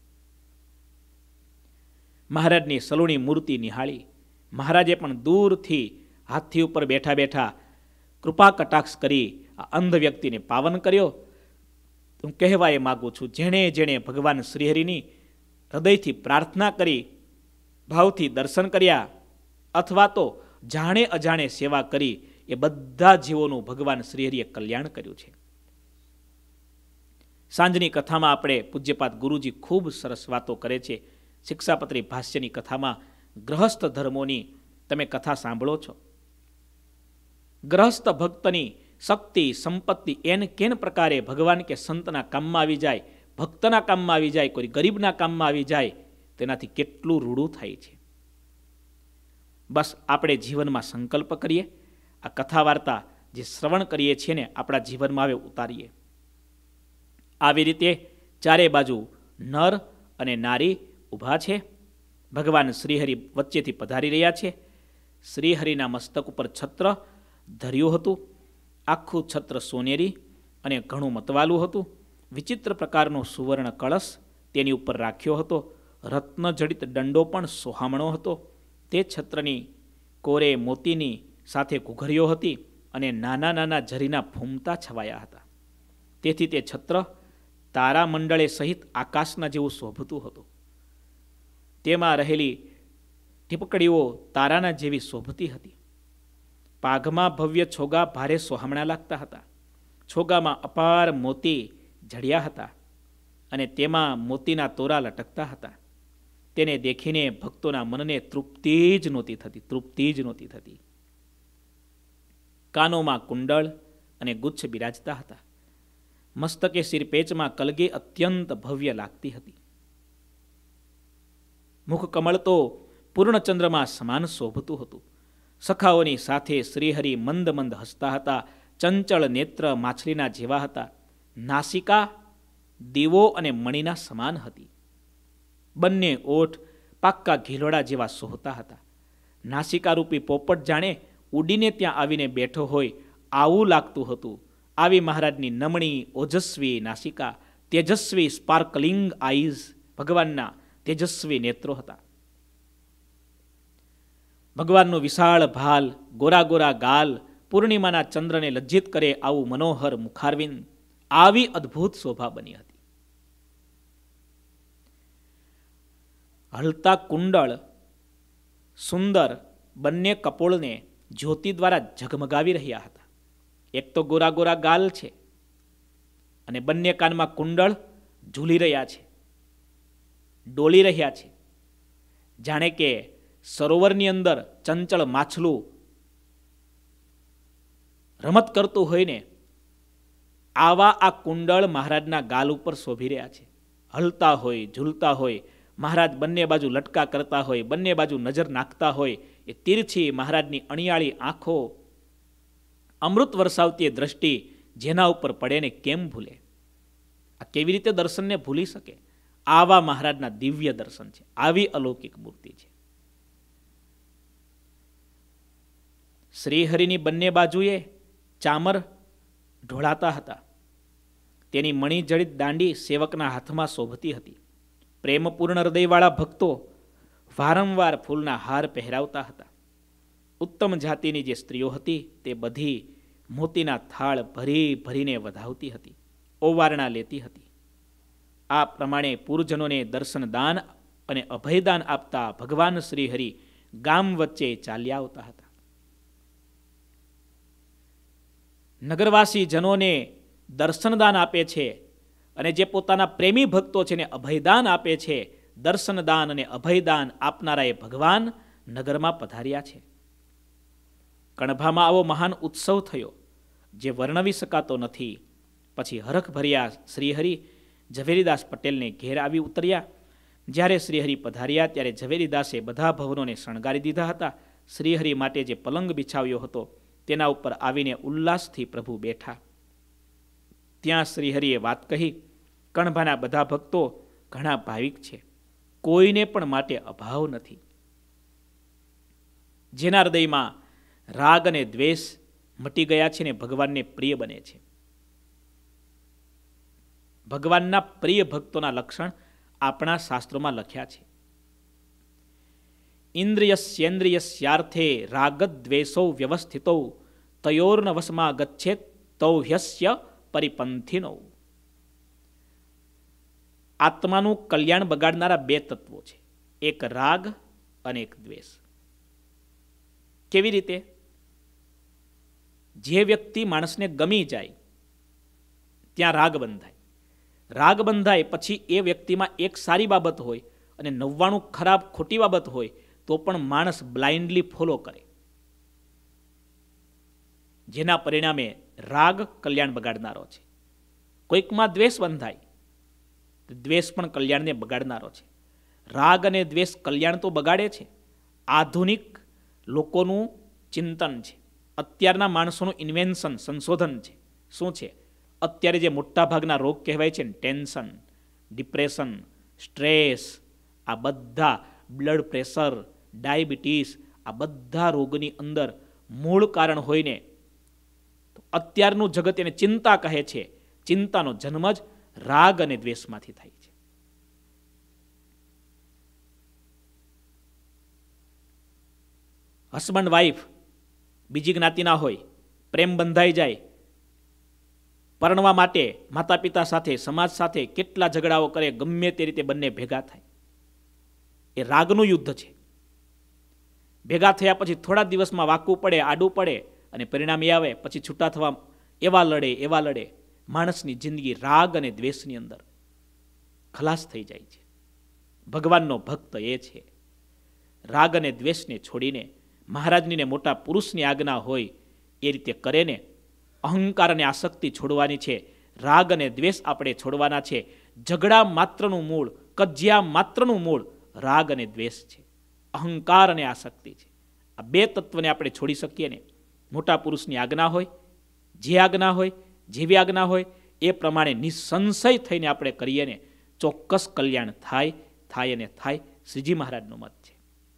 મહારાજની સલુણી મૂર્તિ નિહાળી. મહારાજે પણ દૂરથી હાથી ઉપર બેઠા બેઠા કૃપા કટાક્ષ કરી આ અંધ વ્યક્તિને પાવન કર્યો. હું કહેવા એ માગું છું, જેણે જેણે ભગવાન શ્રીહરિની હૃદયથી પ્રાર્થના કરી, ભાવથી દર્શન કર્યા, અથવા તો જાણે અજાણે સેવા કરી, એ બધા જીવોનું ભગવાન શ્રીહરિએ કલ્યાણ કર્યું છે. સાંજની કથામાં આપણે પૂજ્યપાદ ગુરુજી ખૂબ સરસ વાતો કરે છે. શિક્ષાપત્રી ભાષ્યની કથામાં ગ્રહસ્થ ધર્મોની તમે કથા સાંભળો છો. ગ્રહસ્થ ભક્તની શક્તિ, સંપત્તિ એને કેન પ્રકારે ભગવાન કે સંતના કામમાં આવી જાય, ભક્તના કામમાં આવી જાય, કોઈ ગરીબના કામમાં આવી જાય, તેનાથી કેટલું રૂડું થાય છે. બસ આપણે જીવનમાં સંકલ્પ કરીએ, આ કથા વાર્તા જે શ્રવણ કરીએ છીએ ને આપણા જીવનમાં હવે ઉતારીએ. આવી રીતે ચારે બાજુ નર અને નારી ઊભા છે. ભગવાન શ્રીહરિ વચ્ચેથી પધારી રહ્યા છે. શ્રીહરિના મસ્તક ઉપર છત્ર ધર્યું હતું. આખું છત્ર સોનેરી અને ઘણું મતવાલું હતું. વિચિત્ર પ્રકારનો સુવર્ણ કળશ તેની ઉપર રાખ્યો હતો. રત્નજડિત દંડો પણ સોહામણો હતો. તે છત્રની કોરે મોતીની સાથે ઘૂઘરીઓ હતી અને નાના નાના ઝરીના ફૂમતા છવાયા હતા. તેથી તે છત્ર તારામંડળે સહિત આકાશના જેવું શોભતું હતું. તેમાં રહેલી ટીપકડીઓ તારાના જેવી શોભતી હતી. પાઘમાં ભવ્ય છોગા ભારે સોહામણા લાગતા હતા. છોગામાં અપાર મોતી જડ્યા હતા અને તેમાં મોતીના તોરા લટકતા હતા. તેને દેખીને ભક્તોના મનને તૃપ્તિ જ નહોતી થતી તૃપ્તિ જ નહોતી થતી. કાનોમાં કુંડળ અને ગુચ્છ બિરાજતા હતા. મસ્તકે શિરપેચમાં કલગી અત્યંત ભવ્ય લાગતી હતી. મુખ કમળ તો પૂર્ણચંદ્રમાં સમાન શોભતું હતું. સખાઓની સાથે શ્રીહરિ મંદ મંદ હસતા હતા. ચંચળ નેત્ર માછલીના જેવા હતા. નાસિકા દીવો અને મણીના સમાન હતી. બંને ઓઠ પાક્કા ઘીલોડા જેવા સોહતા હતા. નાસિકારૂપી પોપટ જાણે ઉડીને ત્યાં આવીને બેઠો હોય આવું લાગતું હતું. આવી મહારાજની નમણી ઓજસ્વી નાસિકા, તેજસ્વી સ્પાર્કલિંગ આઈઝ ભગવાનના તેજસ્વી નેત્રો હતા. ભગવાનનું વિશાળ ભાલ, ગોરા ગોરા ગાલ, પૂર્ણિમાના ચંદ્રને લજ્જિત કરે આવું મનોહર મુખારવિંદ, આવી અદ્ભુત શોભા બની હતી. હલતા કુંડળ સુંદર બંને કપોળને જ્યોતિ દ્વારા ઝગમગાવી રહ્યા હતા. એક તો ગોરા ગોરા ગાલ છે અને બંને કાનમાં કુંડળ ઝૂલી રહ્યા છે, ડોલી રહ્યા છે. જાણે કે સરોવરની અંદર ચંચળ માછલું રમત કરતું હોય ને આવા આ કુંડળ મહારાજના ગાલ ઉપર શોભી રહ્યા છે. હલતા હોય, ઝૂલતા હોય, મહારાજ બંને બાજુ લટકા કરતા હોય, બંને બાજુ નજર નાખતા હોય. એ તીરછી મહારાજની અણિયાળી આંખો, અમૃત વરસાવતી દ્રષ્ટિ જેના ઉપર પડે ને કેમ ભૂલે? આ કેવી રીતે દર્શનને ભૂલી શકે? આવા મહારાજના દિવ્ય દર્શન છે, આવી અલૌકિક મૂર્તિ છે. શ્રીહરિની બંને બાજુએ ચામર ઢોળાતા હતા. તેની મણિજડિત દાંડી સેવકના હાથમાં શોભતી હતી. પ્રેમપૂર્ણ હૃદયવાળા ભક્તો વારંવાર ફૂલના હાર પહેરાવતા હતા. ઉત્તમ જાતિની જે સ્ત્રીઓ હતી તે બધી મોતીના થાળ ભરી ભરીને વધાવતી હતી, ઓવારણા લેતી હતી. આ પ્રમાણે પૂરજનોને દર્શનદાન અને અભયદાન આપતા ભગવાન શ્રીહરિ ગામ વચ્ચે ચાલ્યા આવતા હતા. નગરવાસી જનોને દર્શનદાન આપે છે અને જે પોતાના પ્રેમી ભક્તો છે ને અભયદાન આપે છે. દર્શનદાન અને અભયદાન આપનારા એ ભગવાન નગરમાં પધાર્યા છે. કણભામાં આવો મહાન ઉત્સવ થયો જે વર્ણવી શકાતો નથી. પછી હરખ ભર્યા શ્રીહરિ ઝવેરીદાસ પટેલને ઘેર આવી ઉતર્યા. જ્યારે શ્રીહરિ પધાર્યા ત્યારે ઝવેરીદાસે બધા ભવનોને શણગારી દીધા હતા. શ્રીહરિ માટે જે પલંગ બિછાવ્યો હતો તેના ઉપર આવીને ઉલ્લાસથી પ્રભુ બેઠા. ત્યાં શ્રીહરિએ વાત કહી, કણભાના બધા ભક્તો ઘણા ભાવિક છે, કોઈને પણ માટે અભાવ નથી. જેના હૃદયમાં રાગ અને દ્વેષ મટી ગયા છે ને ભગવાનને પ્રિય બને છે. ભગવાનના પ્રિય ભક્તોના લક્ષણ આપણા શાસ્ત્રોમાં લખ્યા છે. ઇન્દ્રિયસ્યેન્દ્રિયસ્યાર્થે રાગદ્વેષો વ્યવસ્થિતો તયોર્ન વશમાં ગચ્છેત તૌ હ્યસ્ય પરિપંથિનો. આત્માનું કલ્યાણ બગાડનારા બે તત્વો છે, એક રાગ અને એક દ્વેષ. કેવી રીતે? જે વ્યક્તિ માણસને ગમી જાય ત્યાં રાગ બંધાય. રાગ બંધાય પછી એ વ્યક્તિમાં એક સારી બાબત હોય અને નવ્વાણું ખરાબ ખોટી બાબત હોય તો પણ માણસ બ્લાઇન્ડલી ફોલો કરે. જેના પરિણામે રાગ કલ્યાણ બગાડનારો છે. કોઈકમાં દ્વેષ બંધાય, દ્વેષ પણ કલ્યાણને બગાડનારો છે. રાગ અને દ્વેષ કલ્યાણ તો બગાડે છે. આધુનિક લોકોનું ચિંતન છે, અત્યારના માણસોનું ઇન્વેન્શન, સંશોધન છે. શું છે? અત્યારે જે મોટાભાગના રોગ કહેવાય છે ને, ટેન્શન, ડિપ્રેશન, સ્ટ્રેસ, આ બધા બ્લડ પ્રેશર, ડાયાબિટીસ, આ બધા રોગની અંદર મૂળ કારણ હોય ને તો અત્યારનું જગત એને ચિંતા કહે છે. ચિંતાનો જન્મ જ રાગ અને દ્વેષમાંથી થાય છે. હસબન્ડ વાઈફ બીજી જ્ઞાતિના હોય, પ્રેમ બંધાઈ જાય, પરણવા માટે માતા પિતા સાથે, સમાજ સાથે કેટલા ઝઘડાઓ કરે, ગમે તે રીતે બંને ભેગા થાય. એ રાગનું યુદ્ધ છે. ભેગા થયા પછી થોડા દિવસમાં વાકવું પડે, આડું પડે અને પરિણામ એ આવે પછી છૂટા થવા એવા લડે એવા લડે. માણસની જિંદગી રાગ અને દ્વેષની અંદર ખલાસ થઈ જાય છે. ભગવાનનો ભક્ત એ છે રાગ અને દ્વેષને છોડીને મહારાજની મોટા પુરુષની આજ્ઞા હોય એ રીતે કરે ને. અહંકાર અને આસક્તિ છોડવાની છે, રાગ અને દ્વેષ આપણે છોડવાના છે. ઝઘડા માત્રનું મૂળ, કજિયા માત્રનું મૂળ રાગ અને દ્વેષ છે, અહંકાર અને આસક્તિ છે. આ બે તત્વને આપણે છોડી શકીએ ને, મોટા પુરુષની આજ્ઞા હોય, જે આજ્ઞા હોય, જેવી આજ્ઞા હોય એ પ્રમાણે નિસંશય થઈને આપણે કરીએ ને, ચોક્કસ કલ્યાણ થાય થાય અને થાય. શ્રીજી મહારાજનો મત છે.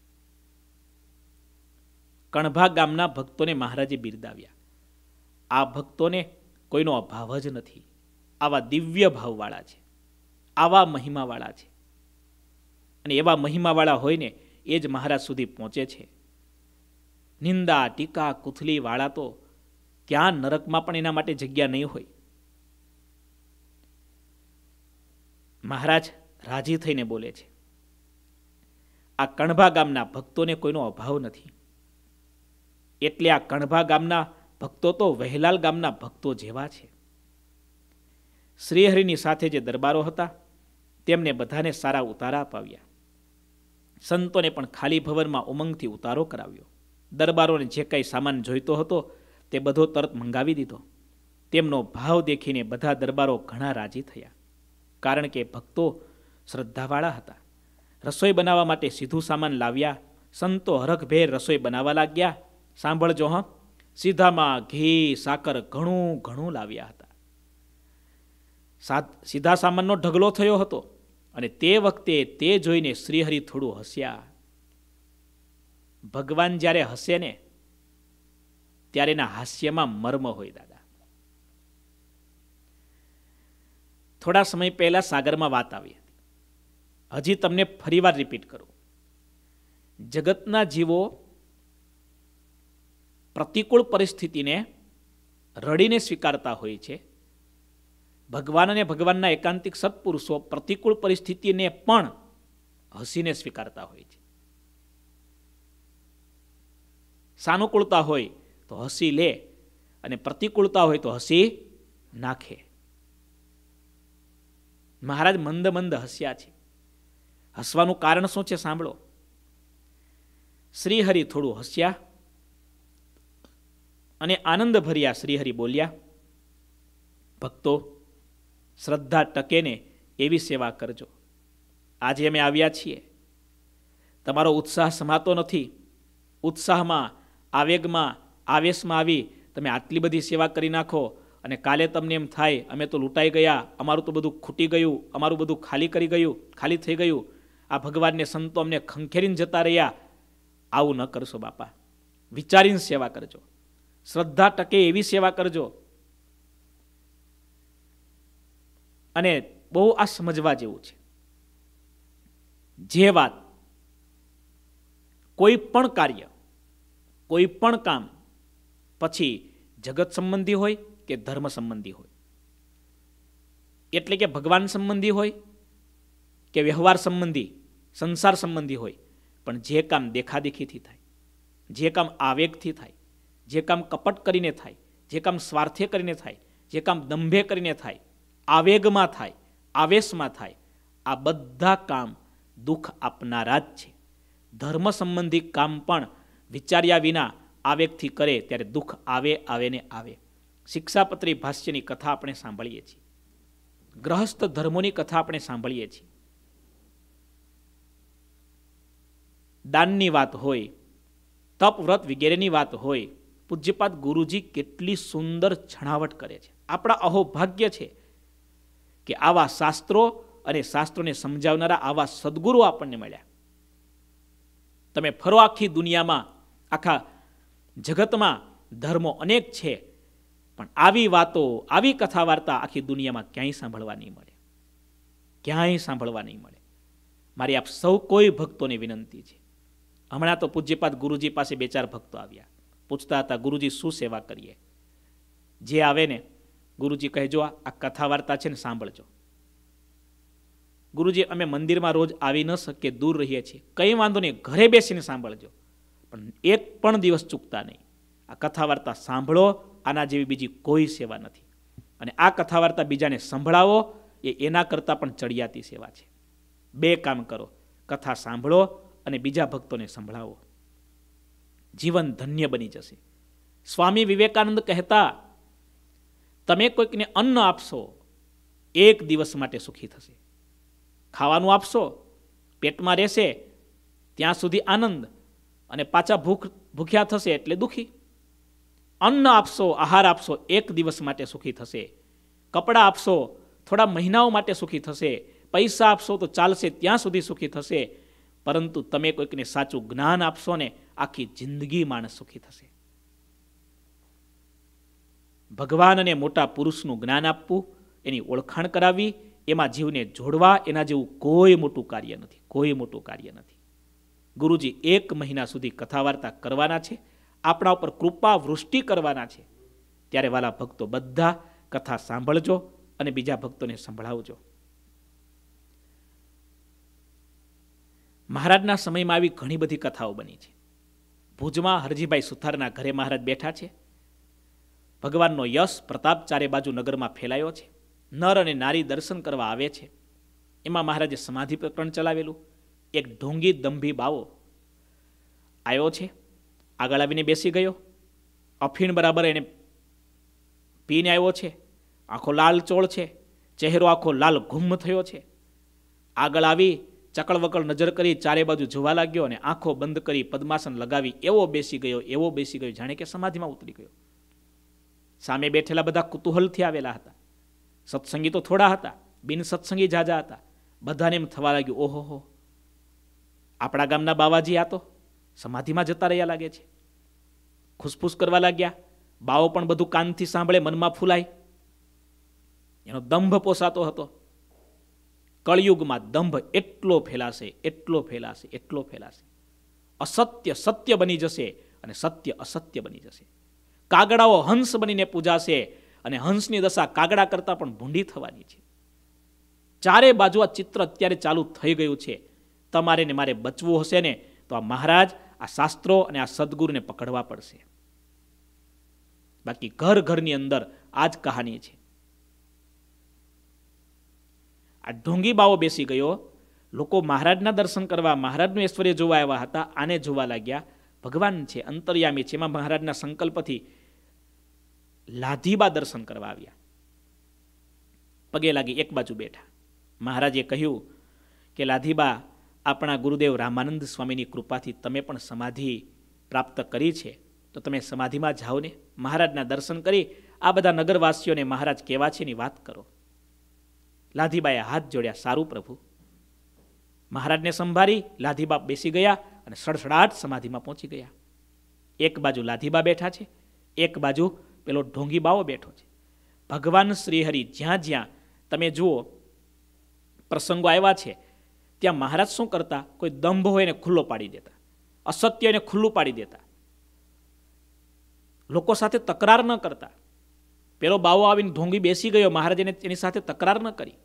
કણભા ગામના ભક્તોને મહારાજે બિરદાવ્યા. આ ભક્તોને કોઈનો અભાવ જ નથી. આવા દિવ્ય ભાવવાળા છે, આવા મહિમાવાળા છે. અને એવા મહિમાવાળા હોય ને એ જ મહારાજ સુધી પહોંચે છે. નિંદા ટીકા કુથલી વાળા તો ક્યાં નરકમાં પણ એના માટે જગ્યા નહીં હોય. મહારાજ રાજી થઈને બોલે છે, આ કણભા ગામના ભક્તોને કોઈનો અભાવ નથી. એટલે આ કણભા ગામના ભક્તો તો વહેલાલ ગામના ભક્તો જેવા છે. શ્રીહરિની સાથે જે દરબારો હતા તેમને બધાને સારા ઉતારા અપાવ્યા. સંતોને પણ ખાલી ભવનમાં ઉમંગથી ઉતારો કરાવ્યો. દરબારોને જે કંઈ સામાન જોઈતો હતો તે બધો તરત મંગાવી દીધો. તેમનો ભાવ દેખીને બધા દરબારો ઘણા રાજી થયા, કારણ કે ભક્તો શ્રદ્ધાવાળા હતા. રસોઈ બનાવવા માટે સીધું સામાન લાવ્યા. સંતો હરખભેર રસોઈ બનાવવા લાગ્યા. સાંભળજો હા, સીધામાં ઘી સાકર ઘણું ઘણું લાવ્યા હતા. સીધા સામાનનો ઢગલો થયો હતો અને તે વખતે તે જોઈને શ્રીહરિ થોડું હસ્યા. ભગવાન જ્યારે હસે ને ત્યારે એના હાસ્યમાં મર્મ હોય દાદા. થોડા સમય પહેલા સાગરમાં વાત આવી હતી, હજી તમને ફરીવાર રિપીટ કરું. જગતના જીવો પ્રતિકૂળ પરિસ્થિતિને રડીને સ્વીકારતા હોય છે. ભગવાન અને ભગવાનના એકાંતિક સત્પુરુષો પ્રતિકૂળ પરિસ્થિતિને પણ હસીને સ્વીકારતા હોય છે. સાનુકૂળતા હોય તો હસી લે અને પ્રતિકૂળતા હોય તો હસી નાખે. મહારાજ મંદ મંદ હસ્યા છે. હસવાનું કારણ શું છે સાંભળો. શ્રીહરિ થોડું હસ્યા અને આનંદ ભર્યા શ્રીહરિ બોલ્યા, ભક્તો શ્રદ્ધા ટકે ને એવી સેવા કરજો. આજે અમે આવ્યા છીએ, તમારો ઉત્સાહ સમાતો નથી. ઉત્સાહમાં, આવેગમાં, આવેશમાં આવી તમે આટલી બધી સેવા કરી નાખો અને કાલે તમને એમ થાય અમે તો લૂંટાઈ ગયા, અમારું તો બધું ખૂટી ગયું, અમારું બધું ખાલી કરી ગયું, ખાલી થઈ ગયું, આ ભગવાનને સંતો અમને ખંખેરીને જતા રહ્યા. આવું ન કરશો બાપા. વિચારીને સેવા કરજો, શ્રદ્ધા ટકે એવી સેવા કરજો. અને બહુ આ સમજવા જેવું છે. જે વાત કોઈ પણ કાર્ય, કોઈ પણ કામ પછી જગત સંબંધી હોય કે ધર્મ સંબંધી હોય, એટલે કે ભગવાન સંબંધી હોય કે વ્યવહાર સંબંધી, સંસાર સંબંધી હોય, પણ જે કામ દેખાદેખીથી થાય, જે કામ આવેગથી થાય, જે કામ કપટ કરીને થાય, જે કામ સ્વાર્થે કરીને થાય, જે કામ દંભે કરીને થાય, આવેગમાં થાય, આવેશમાં થાય, આ બધા કામ દુઃખ આપનારા જ છે. ધર્મ સંબંધી કામ પણ વિચાર્યા વિના આવેગથી કરે ત્યારે દુઃખ આવે આવે ને આવે. શિક્ષાપત્રી ભાષ્યની કથા આપણે સાંભળીએ છીએ, ગ્રહસ્થ ધર્મોની કથા આપણે સાંભળીએ છીએ. દાનની વાત હોય, તપ વ્રત વગેરેની વાત હોય, પૂજ્યપાદ ગુરુજી કેટલી સુંદર છણાવટ કરે છે. આપણા અહોભાગ્ય છે કે આવા શાસ્ત્રો અને શાસ્ત્રોને સમજાવનારા આવા સદગુરુ આપણને મળ્યા. તમે ફરો આખી દુનિયામાં, આખા જગતમાં ધર્મો અનેક છે, પણ આવી વાતો, આવી કથા વાર્તા આખી દુનિયામાં ક્યાંય સાંભળવા નહીં મળે, ક્યાંય સાંભળવા નહીં મળે. મારી આપ સૌ કોઈ ભક્તોને વિનંતી છે, હમણાં તો પૂજ્યપાદ ગુરુજી પાસે બે ચાર ભક્તો આવ્યા, પૂછતા હતા ગુરુજી શું સેવા કરીએ. જે આવે ને ગુરુજી કહે જો આ કથા વાર્તા છે ને સાંભળજો. ગુરુજી અમે મંદિરમાં રોજ આવી ન શકીએ, દૂર રહીએ છીએ, કંઈ વાંધો નહીં, ઘરે બેસીને સાંભળજો, પણ એક પણ દિવસ ચૂકતા નહીં. આ કથા વાર્તા સાંભળો, આના જેવી બીજી કોઈ સેવા નથી. અને આ કથા વાર્તા બીજાને સંભળાવો એ એના કરતાં પણ ચડિયાતી સેવા છે. બે કામ કરો, કથા સાંભળો અને બીજા ભક્તોને સંભળાવો. જીવન ધન્ય બની જશે. સ્વામી વિવેકાનંદ કહેતા, તમે કોઈકને અન્ન આપશો, એક દિવસ માટે સુખી થશે. ખાવાનું આપશો, પેટમાં રહેશે ત્યાં સુધી આનંદ, અને પાછા ભૂખ ભૂખ્યા થશે એટલે દુઃખી. અન્ન આપશો, આહાર આપશો, એક દિવસ માટે સુખી થશે. કપડાં આપશો, થોડા મહિનાઓ માટે સુખી થશે. પૈસા આપશો તો ચાલશે, ત્યાં સુધી સુખી થશે. પરંતુ તમે કોઈકને સાચું જ્ઞાન આપશો ને, આખી જિંદગી માણસ સુખી થશે. ભગવાન અને મોટા પુરુષનું જ્ઞાન આપવું, એની ઓળખાણ કરાવવી, એમાં જીવને જોડવા, એના જેવું કોઈ મોટું કાર્ય નથી, કોઈ મોટું કાર્ય નથી. ગુરુજી એક મહિના સુધી કથા વાર્તા કરવાના છે, આપણા ઉપર કૃપા વૃષ્ટિ કરવાના છે. ત્યારે વાલા ભક્તો બધા કથા સાંભળજો અને બીજા ભક્તોને સંભળાવજો. મહારાજના સમયમાં આવી ઘણી બધી કથાઓ બની છે. ભુજમાં હરજીભાઈ સુથારના ઘરે મહારાજ બેઠા છે. ભગવાનનો યશ પ્રતાપ ચારે બાજુ નગરમાં ફેલાયો છે. નર અને નારી દર્શન કરવા આવે છે. એમાં મહારાજે સમાધિ પ્રકરણ ચલાવેલું. એક ઢોંગી દંભી બાવો આવ્યો છે, આગળ આવીને બેસી ગયો. અફીણ બરાબર એને પીને આવ્યો છે. આખો લાલ ચોળ છે, ચહેરો આખો લાલ ગુમ થયો છે. આગળ આવી ચકળ વકળ નજર કરી ચારે બાજુ જોવા લાગ્યો અને આંખો બંધ કરી પદ્માસન લગાવી એવો બેસી ગયો, એવો બેસી ગયો જાણે કે સમાધિમાં ઉતરી ગયો. સામે બેઠેલા બધા કુતૂહલથી આવેલા હતા. સત્સંગી તો થોડા હતા, બિન સત્સંગી જાજા હતા. બધાને એમ થવા લાગ્યું, ઓહો, આપણા ગામના બાવાજી આ તો સમાધિમાં જતા રહ્યા લાગે છે. ખુસફુસ કરવા લાગ્યા. બાવો પણ બધું કાનથી સાંભળે, મનમાં ફૂલાય. એનો દંભ પોસાતો હતો. કળિયુગમાં દંભ એટલો ફેલાશે, એટલો ફેલાશે, એટલો ફેલાશે. અસત્ય સત્ય બની જશે અને સત્ય અસત્ય બની જશે. કાગડાઓ હંસ બનીને પૂજાશે અને હંસની દશા કાગડા કરતાં પણ ભૂંડી થવાની છે. ચારે બાજુ આ ચિત્ર અત્યારે ચાલુ થઈ ગયું છે. તમારે ને મારે બચવું હશે ને તો આ મહારાજ, આ શાસ્ત્રો અને આ સદગુરુને પકડવા પડશે. બાકી ઘર ઘરની અંદર આ જ કહાની છે. આ ઢોંગી બાવો બેસી ગયો. લોકો મહારાજના દર્શન કરવા, મહારાજનું ઐશ્વર્ય જોવા આવ્યા હતા, આને જોવા લાગ્યા. ભગવાન છે, અંતર્યામી છે. એમાં મહારાજના સંકલ્પથી લાધીબા દર્શન કરવા આવ્યા. પગે લાગી એક બાજુ બેઠા. મહારાજે કહ્યું કે લાધીબા, આપણા ગુરુદેવ રામાનંદ સ્વામીની કૃપાથી તમે પણ સમાધિ પ્રાપ્ત કરી છે, તો તમે સમાધિમાં જાઓ ને, મહારાજના દર્શન કરી આ બધા નગરવાસીઓને મહારાજ કેવા છે એની વાત કરો. લાધીબાએ હાથ જોડ્યા, સારું પ્રભુ. મહારાજને સંભાળી લાધીબા બેસી ગયા અને સડસડાટ સમાધિમાં પહોંચી ગયા. એક બાજુ લાધીબા બેઠા છે, એક બાજુ પેલો ઢોંગી બાવો બેઠો છે. ભગવાન શ્રીહરિ જ્યાં જ્યાં તમે જુઓ પ્રસંગો આવ્યા છે, ત્યાં મહારાજ શું કરતા? કોઈ દંભ હોય એને ખુલ્લો પાડી દેતા, અસત્ય એને ખુલ્લું પાડી દેતા, લોકો સાથે તકરાર ન કરતા. પેલો બાવો આવીને ઢોંગી બેસી ગયો, મહારાજને એની સાથે તકરાર ન કરી.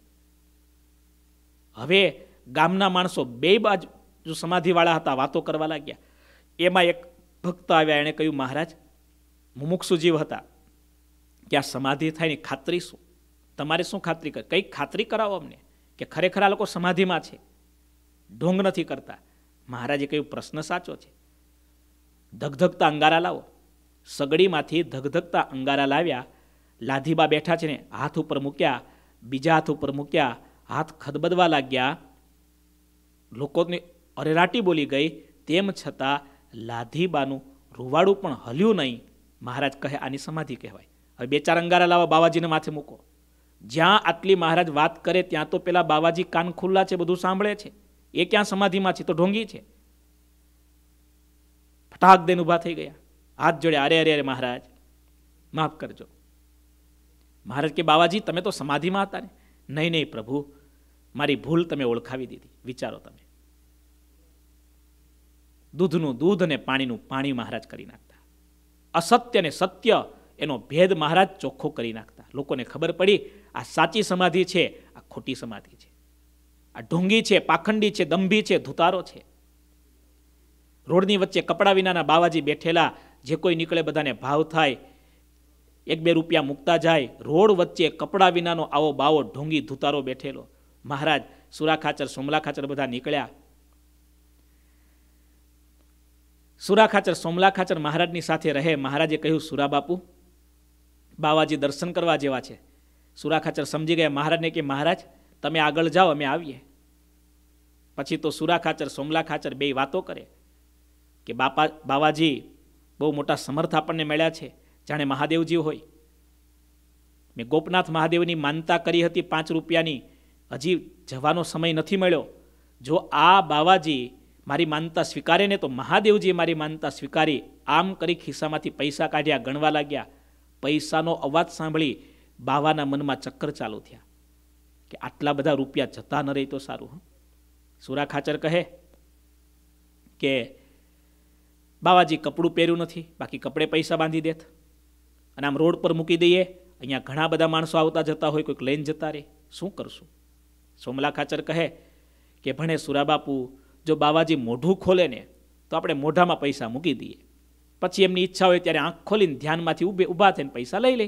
હવે ગામના માણસો બે બાજુ સમાધિવાળા હતા, વાતો કરવા લાગ્યા. એમાં એક ભક્ત આવ્યા, એણે કહ્યું, મહારાજ મુમુક્ષુ જીવ હતા, કે આ સમાધિ થાય ની ખાતરી શું? તમારે શું ખાતરી કર? કંઈક ખાતરી કરાવો અમને કે ખરેખર આ લોકો સમાધિમાં છે, ઢોંગ નથી કરતા. મહારાજે કહ્યું, પ્રશ્ન સાચો છે. ધગધગતા અંગારા લાવો. સગડીમાંથી ધગધગતા અંગારા લાવ્યા. લાધીબા બેઠા છે ને, હાથ ઉપર મૂક્યા, બીજા હાથ ઉપર મૂક્યા, હાથ ખદબદવા લાગ્યા. લોકોને અરેરાટી બોલી ગઈ. તેમ છતાં લાધીબાનું રૂવાડું પણ હલ્યું નહીં. મહારાજ કહે, આની સમાધિ કહેવાય. હવે બે ચાર અંગારા લાવો, બાવાજીને માથે મૂકો. જ્યાં આટલી મહારાજ વાત કરે ત્યાં તો પેલા બાવાજી કાન ખુલ્લા છે, બધું સાંભળે છે. એ ક્યાં સમાધિમાં છે? તો ઢોંગી છે. ફટાક દઈને ઊભા થઈ ગયા, હાથ જોડ્યા. અરે અરે અરે મહારાજ માફ કરજો. મહારાજ કે, બાવાજી તમે તો સમાધિમાં હતા ને? નહીં નહીં પ્રભુ, મારી ભૂલ તમે ઓળખાવી દીધી. વિચારો તમે. દૂધનું દૂધ અને પાણીનું પાણી મહારાજ કરી નાખતા. અસત્ય ને સત્ય એનો ભેદ મહારાજ ચોખ્ખો કરી નાખતા. લોકોને ખબર પડી આ સાચી સમાધિ છે, આ ખોટી સમાધિ છે, આ ઢોંગી છે, પાખંડી છે, દંભી છે, ધુતારો છે. રોડની વચ્ચે કપડા વિનાના બાવાજી બેઠેલા, જે કોઈ નીકળે બધાને ભાવ થાય, એક બે રૂપિયા મૂકતા જાય. રોડ વચ્ચે કપડા વિનાનો આવો બાવો ઢોંગી ધુતારો બેઠેલો. મહારાજ સુરા ખાચર, સોમલા ખાચર બધા નીકળ્યા. સુરા ખાચર, સોમલા ખાચર મહારાજની સાથે રહે. મહારાજે કહ્યું, સુરા બાપુ, બાવાજી દર્શન કરવા જેવા છે. સુરા ખાચર સમજી ગયા. મહારાજને કે મહારાજ તમે આગળ જાઓ, અમે આવીએ. પછી તો સુરા ખાચર, સોમલા ખાચર બે વાતો કરે કે બાપા બાવાજી બહુ મોટા સમર્થ આપણને મળ્યા છે, જાણે મહાદેવજી હોય. મેં ગોપનાથ મહાદેવની માનતા કરી હતી પાંચ રૂપિયાની, હજી જવાનો સમય નથી મળ્યો. જો આ બાવાજી મારી માનતા સ્વીકારે ને તો મહાદેવજીએ મારી માનતા સ્વીકારી. આમ કરી ખિસ્સામાંથી પૈસા કાઢ્યા, ગણવા લાગ્યા. પૈસાનો અવાજ સાંભળી બાવાના મનમાં ચક્કર ચાલુ થયા કે આટલા બધા રૂપિયા જતા ન રહી તો સારું. સુરા ખાચર કહે કે બાવાજી કપડું પહેર્યું નથી, બાકી કપડે પૈસા બાંધી દેત, અને આમ રોડ પર મૂકી દઈએ. અહીંયા ઘણા બધા માણસો આવતા જતા હોય, કોઈક લઈને જતા રહે, શું કરશું? સોમલા ખાચર કહે કે ભણે સુરાબાપુ, જો બાવાજી મોઢું ખોલે ને તો આપણે મોઢામાં પૈસા મૂકી દઈએ, પછી એમની ઈચ્છા હોય ત્યારે આંખ ખોલીને ધ્યાનમાંથી ઉભે ઊભા થઈને પૈસા લઈ લે.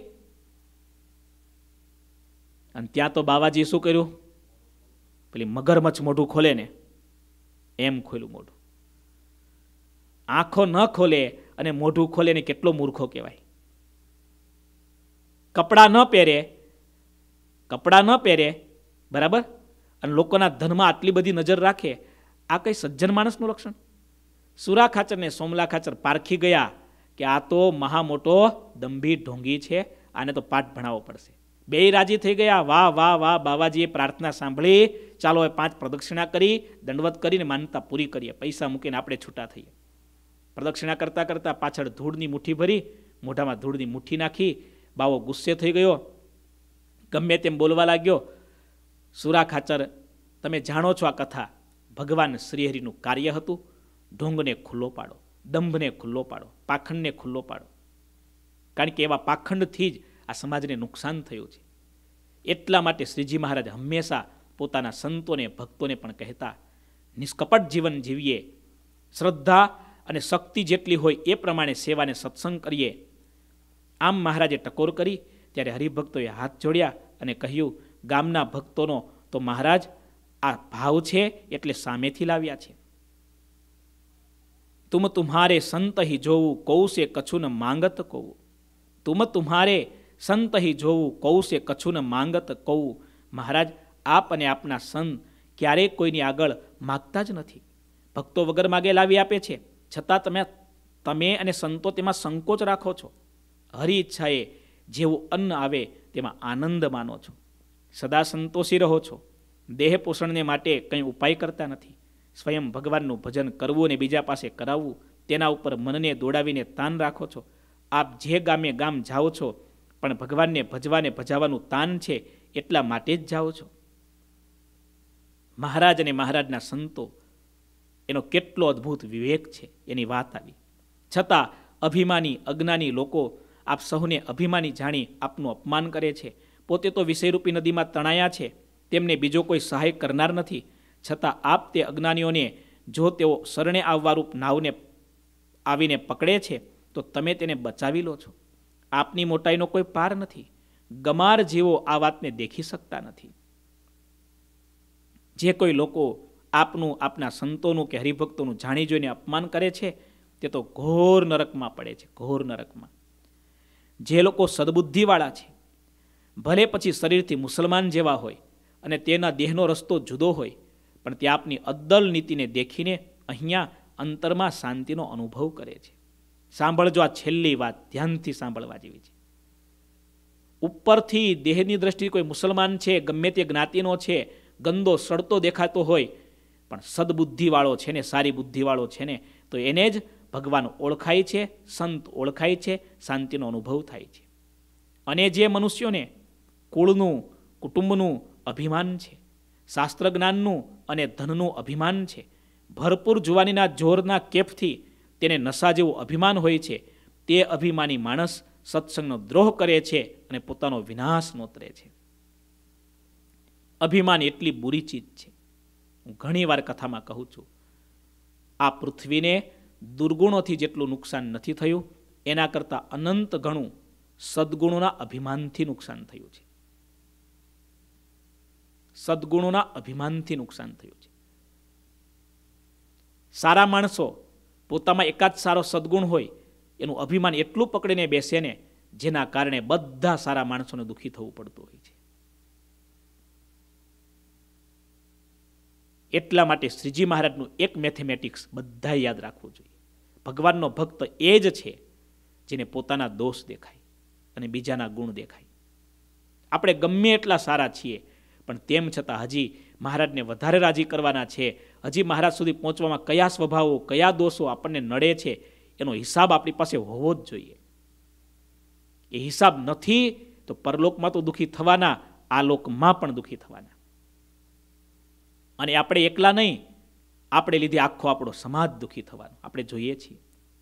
અને ત્યાં તો બાવાજી શું કર્યું? પેલી મગરમચ્છ મોઢું ખોલે ને એમ ખોલ્યું મોઢું. આંખો ન ખોલે અને મોઢું ખોલે ને કેટલો મૂર્ખો કહેવાય. કપડાં ન પહેરે, કપડાં ન પહેરે, બરાબર, અને લોકોના ધનમાં આટલી બધી નજર રાખે, આ કઈ સજ્જન માણસનું લક્ષણ? સુરા ખાચર ને સોમલા ખાચર પારખી ગયા કે આ તો મહા મોટો દંભી ઢોંગી છે, આને તો પાઠ ભણાવવો પડશે. બે રાજી થઈ ગયા. વાહ વાહ વાહ, બાવાજીએ પ્રાર્થના સાંભળી, ચાલો એ પાંચ પ્રદક્ષિણા કરી, દંડવત કરીને માનતા પૂરી કરીએ, પૈસા મૂકીને આપણે છૂટા થઈએ. પ્રદક્ષિણા કરતા કરતા પાછળ ધૂળની મુઠ્ઠી ભરી, મોઢામાં ધૂળની મુઠ્ઠી નાખી. બાવો ગુસ્સે થઈ ગયો, ગમે તેમ બોલવા લાગ્યો. સુરા ખાચર, તમે જાણો છો આ કથા, ભગવાન શ્રીહરિનું કાર્ય હતું. ઢોંગને ખુલ્લો પાડો, દંભને ખુલ્લો પાડો, પાખંડને ખુલ્લો પાડો. કારણ કે એવા પાખંડથી જ આ સમાજને નુકસાન થયું છે. એટલા માટે શ્રીજી મહારાજ હંમેશા પોતાના સંતોને, ભક્તોને પણ કહેતા, નિષ્કપટ જીવન જીવીએ, શ્રદ્ધા અને શક્તિ જેટલી હોય એ પ્રમાણે સેવાને સત્સંગ કરીએ. આમ મહારાજે ટકોર કરી ત્યારે હરિભક્તોએ હાથ જોડ્યા અને કહ્યું, ગામના ભક્તોનો તો મહારાજ આ ભાવ છે એટલે સામેથી લાવ્યા છે. તુમ તુમ્હારે સંત હી જોવું કૌશે કછુન માંગત કહું. તુમ તુમ્હારે સંત હી જોવું કૌશે કછુન માંગત કહું. મહારાજ, આપ અને આપના સંત ક્યારેય કોઈની આગળ માગતા જ નથી. ભક્તો વગર માગે લાવી આપે છે, છતાં તમે તમે અને સંતો તેમાં સંકોચ રાખો છો. હરિ ઈચ્છાએ જેવું અન્ન આવે તેમાં આનંદ માનો છો. સદા સંતોષી રહો છો. દેહ પોષણને માટે કંઈ ઉપાય કરતા નથી. સ્વયં ભગવાનનું ભજન કરવું અને બીજા પાસે કરાવવું, તેના ઉપર મનને દોડાવીને તાન રાખો છો. આપ જે ગામે ગામ જાઓ છો પણ ભગવાનને ભજવાને ભજાવાનું તાન છે એટલા માટે જ જાઓ છો. મહારાજ અને મહારાજના સંતો, એનો કેટલો અદ્ભુત વિવેક છે એની વાત આવી. છતાં અભિમાની અજ્ઞાની લોકો આપ સહુને અભિમાની જાણી આપનું અપમાન કરે છે. પોતે તો વિષયરૂપી નદીમાં તણાયા છે, તેમને બીજો કોઈ સહાય કરનાર નથી. છતાં આપ તે અજ્ઞાનીઓને જો તેઓ શરણે આવવારૂપ નાવને આવીને પકડે છે તો તમે તેને બચાવી લો છો. આપની મોટાઈનો કોઈ પાર નથી. ગમાર જેવો આ વાતને દેખી શકતા નથી. જે કોઈ લોકો આપનું, આપના સંતોનું કે હરિભક્તોનું જાણી જોઈને અપમાન કરે છે તે તો ઘોર નરકમાં પડે છે, ઘોર નરકમાં. જે લોકો સદબુદ્ધિવાળા છે, ભલે પછી શરીરથી મુસલમાન જેવા હોય અને તેના દેહનો રસ્તો જુદો હોય, પણ તે આપની અદ્દલ નીતિને દેખીને અહીંયા અંતરમાં શાંતિનો અનુભવ કરે છે. સાંભળજો, આ છેલ્લી વાત ધ્યાનથી સાંભળવા જેવી છે. ઉપરથી દેહની દ્રષ્ટિએ કોઈ મુસલમાન છે, ગમે તે જ્ઞાતિનો છે, ગંદો સડતો દેખાતો હોય, પણ સદબુદ્ધિવાળો છે ને, સારી બુદ્ધિવાળો છે ને, તો એને જ ભગવાન ઓળખાય છે, સંત ઓળખાય છે, શાંતિનો અનુભવ થાય છે. અને જે મનુષ્યોને કુળનું, કુટુંબનું અભિમાન છે, શાસ્ત્ર જ્ઞાનનું અને ધનનું અભિમાન છે, ભરપૂર જુવાનીના જોરના કેફથી તેને નશા જેવું અભિમાન હોય છે, તે અભિમાની માણસ સત્સંગનો દ્રોહ કરે છે અને પોતાનો વિનાશ નોતરે છે. અભિમાન એટલી બુરી ચીજ છે. હું ઘણી વાર કથામાં કહું છું, આ પૃથ્વીને દુર્ગુણોથી જેટલું નુકસાન નથી થયું, એના કરતાં અનંત ઘણું સદગુણોના અભિમાનથી નુકસાન થયું છે. સદગુણોના અભિમાનથી નુકસાન થયું છે. સારા માણસો પોતામાં એકાદ સારો સદગુણ હોય, એનું અભિમાન એટલું પકડીને બેસે ને, જેના કારણે બધા સારા માણસોને દુઃખી થવું પડતું હોય છે. એટલા માટે શ્રીજી મહારાજનું એક મેથેમેટિક્સ બધા યાદ રાખવું જોઈએ. ભગવાનનો ભક્ત એ જ છે જેને પોતાના દોષ દેખાય અને બીજાના ગુણ દેખાય. આપણે ગમે એટલા સારા છીએ, પણ તેમ છતાં હજી મહારાજને વધારે રાજી કરવાના છે. હજી મહારાજ સુધી પહોંચવામાં કયા સ્વભાવો, કયા દોષો આપણને નડે છે, એનો હિસાબ આપણી પાસે હોવો જ જોઈએ. એ હિસાબ નથી તો પરલોકમાં તો દુઃખી થવાના, આ લોકમાં પણ દુઃખી થવાના. અને આપણે એકલા નહીં, આપણે લીધે આખો આપણો સમાજ દુઃખી થવાનો આપણે જોઈએ છીએ.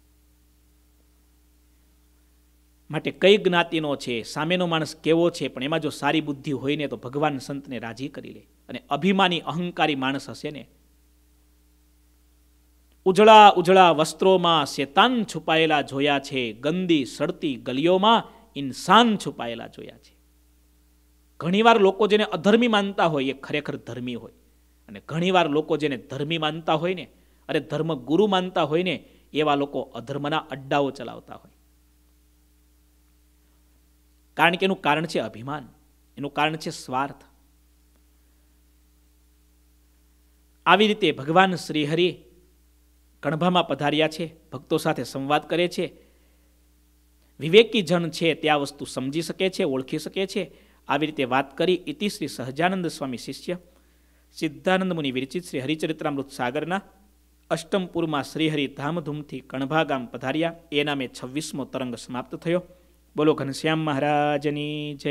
માટે કઈ જ્ઞાતિનો છે, સામેનો માણસ કેવો છે, પણ એમાં જો સારી બુદ્ધિ હોય ને તો ભગવાન સંતને રાજી કરી લે. અને અભિમાની અહંકારી માણસ હશે ને, ઉજળા ઉજળા વસ્ત્રોમાં શેતાન છુપાયેલા જોયા છે, ગંદી સડતી ગલીઓમાં ઇન્સાન છુપાયેલા જોયા છે. ઘણીવાર લોકો જેને અધર્મી માનતા હોય એ ખરેખર ધર્મી હોય, અને ઘણીવાર લોકો જેને ધર્મી માનતા હોય ને, અરે ધર્મ ગુરુ માનતા હોય ને, એવા લોકો અધર્મના અડ્ડાઓ ચલાવતા હોય. કારણ કે એનું કારણ છે અભિમાન, એનું કારણ છે સ્વાર્થ. આવી રીતે ભગવાન શ્રીહરિ કણભામાં પધાર્યા છે, ભક્તો સાથે સંવાદ કરે છે. વિવેકી જન છે તે આ વસ્તુ સમજી શકે છે, ઓળખી શકે છે. આવી રીતે વાત કરી. ઇતિ શ્રી સહજાનંદ સ્વામી શિષ્ય સિદ્ધાનંદ મુનિ વિરચિત શ્રી હરિચરિત્રામૃત સાગરના અષ્ટમપુરમાં શ્રીહરિ ધામધૂમથી કણભા ગામ પધાર્યા. એ નામે છવ્વીસમો તરંગ સમાપ્ત થયો. બોલો ઘનશ્યામ મહારાજની જય.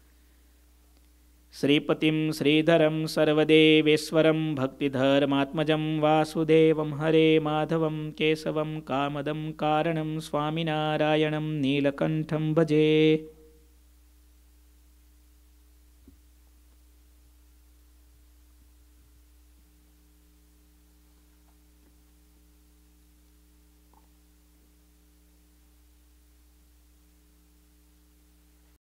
શ્રીપતિમ શ્રીધરમ સર્વદેવેશ્વરમ ભક્તિધર્માત્મજમ વાસુદેવમ હરે માધવમ કેશવમ કામદમ કારણમ સ્વામિનારાયણમ નીલકંઠમ ભજે.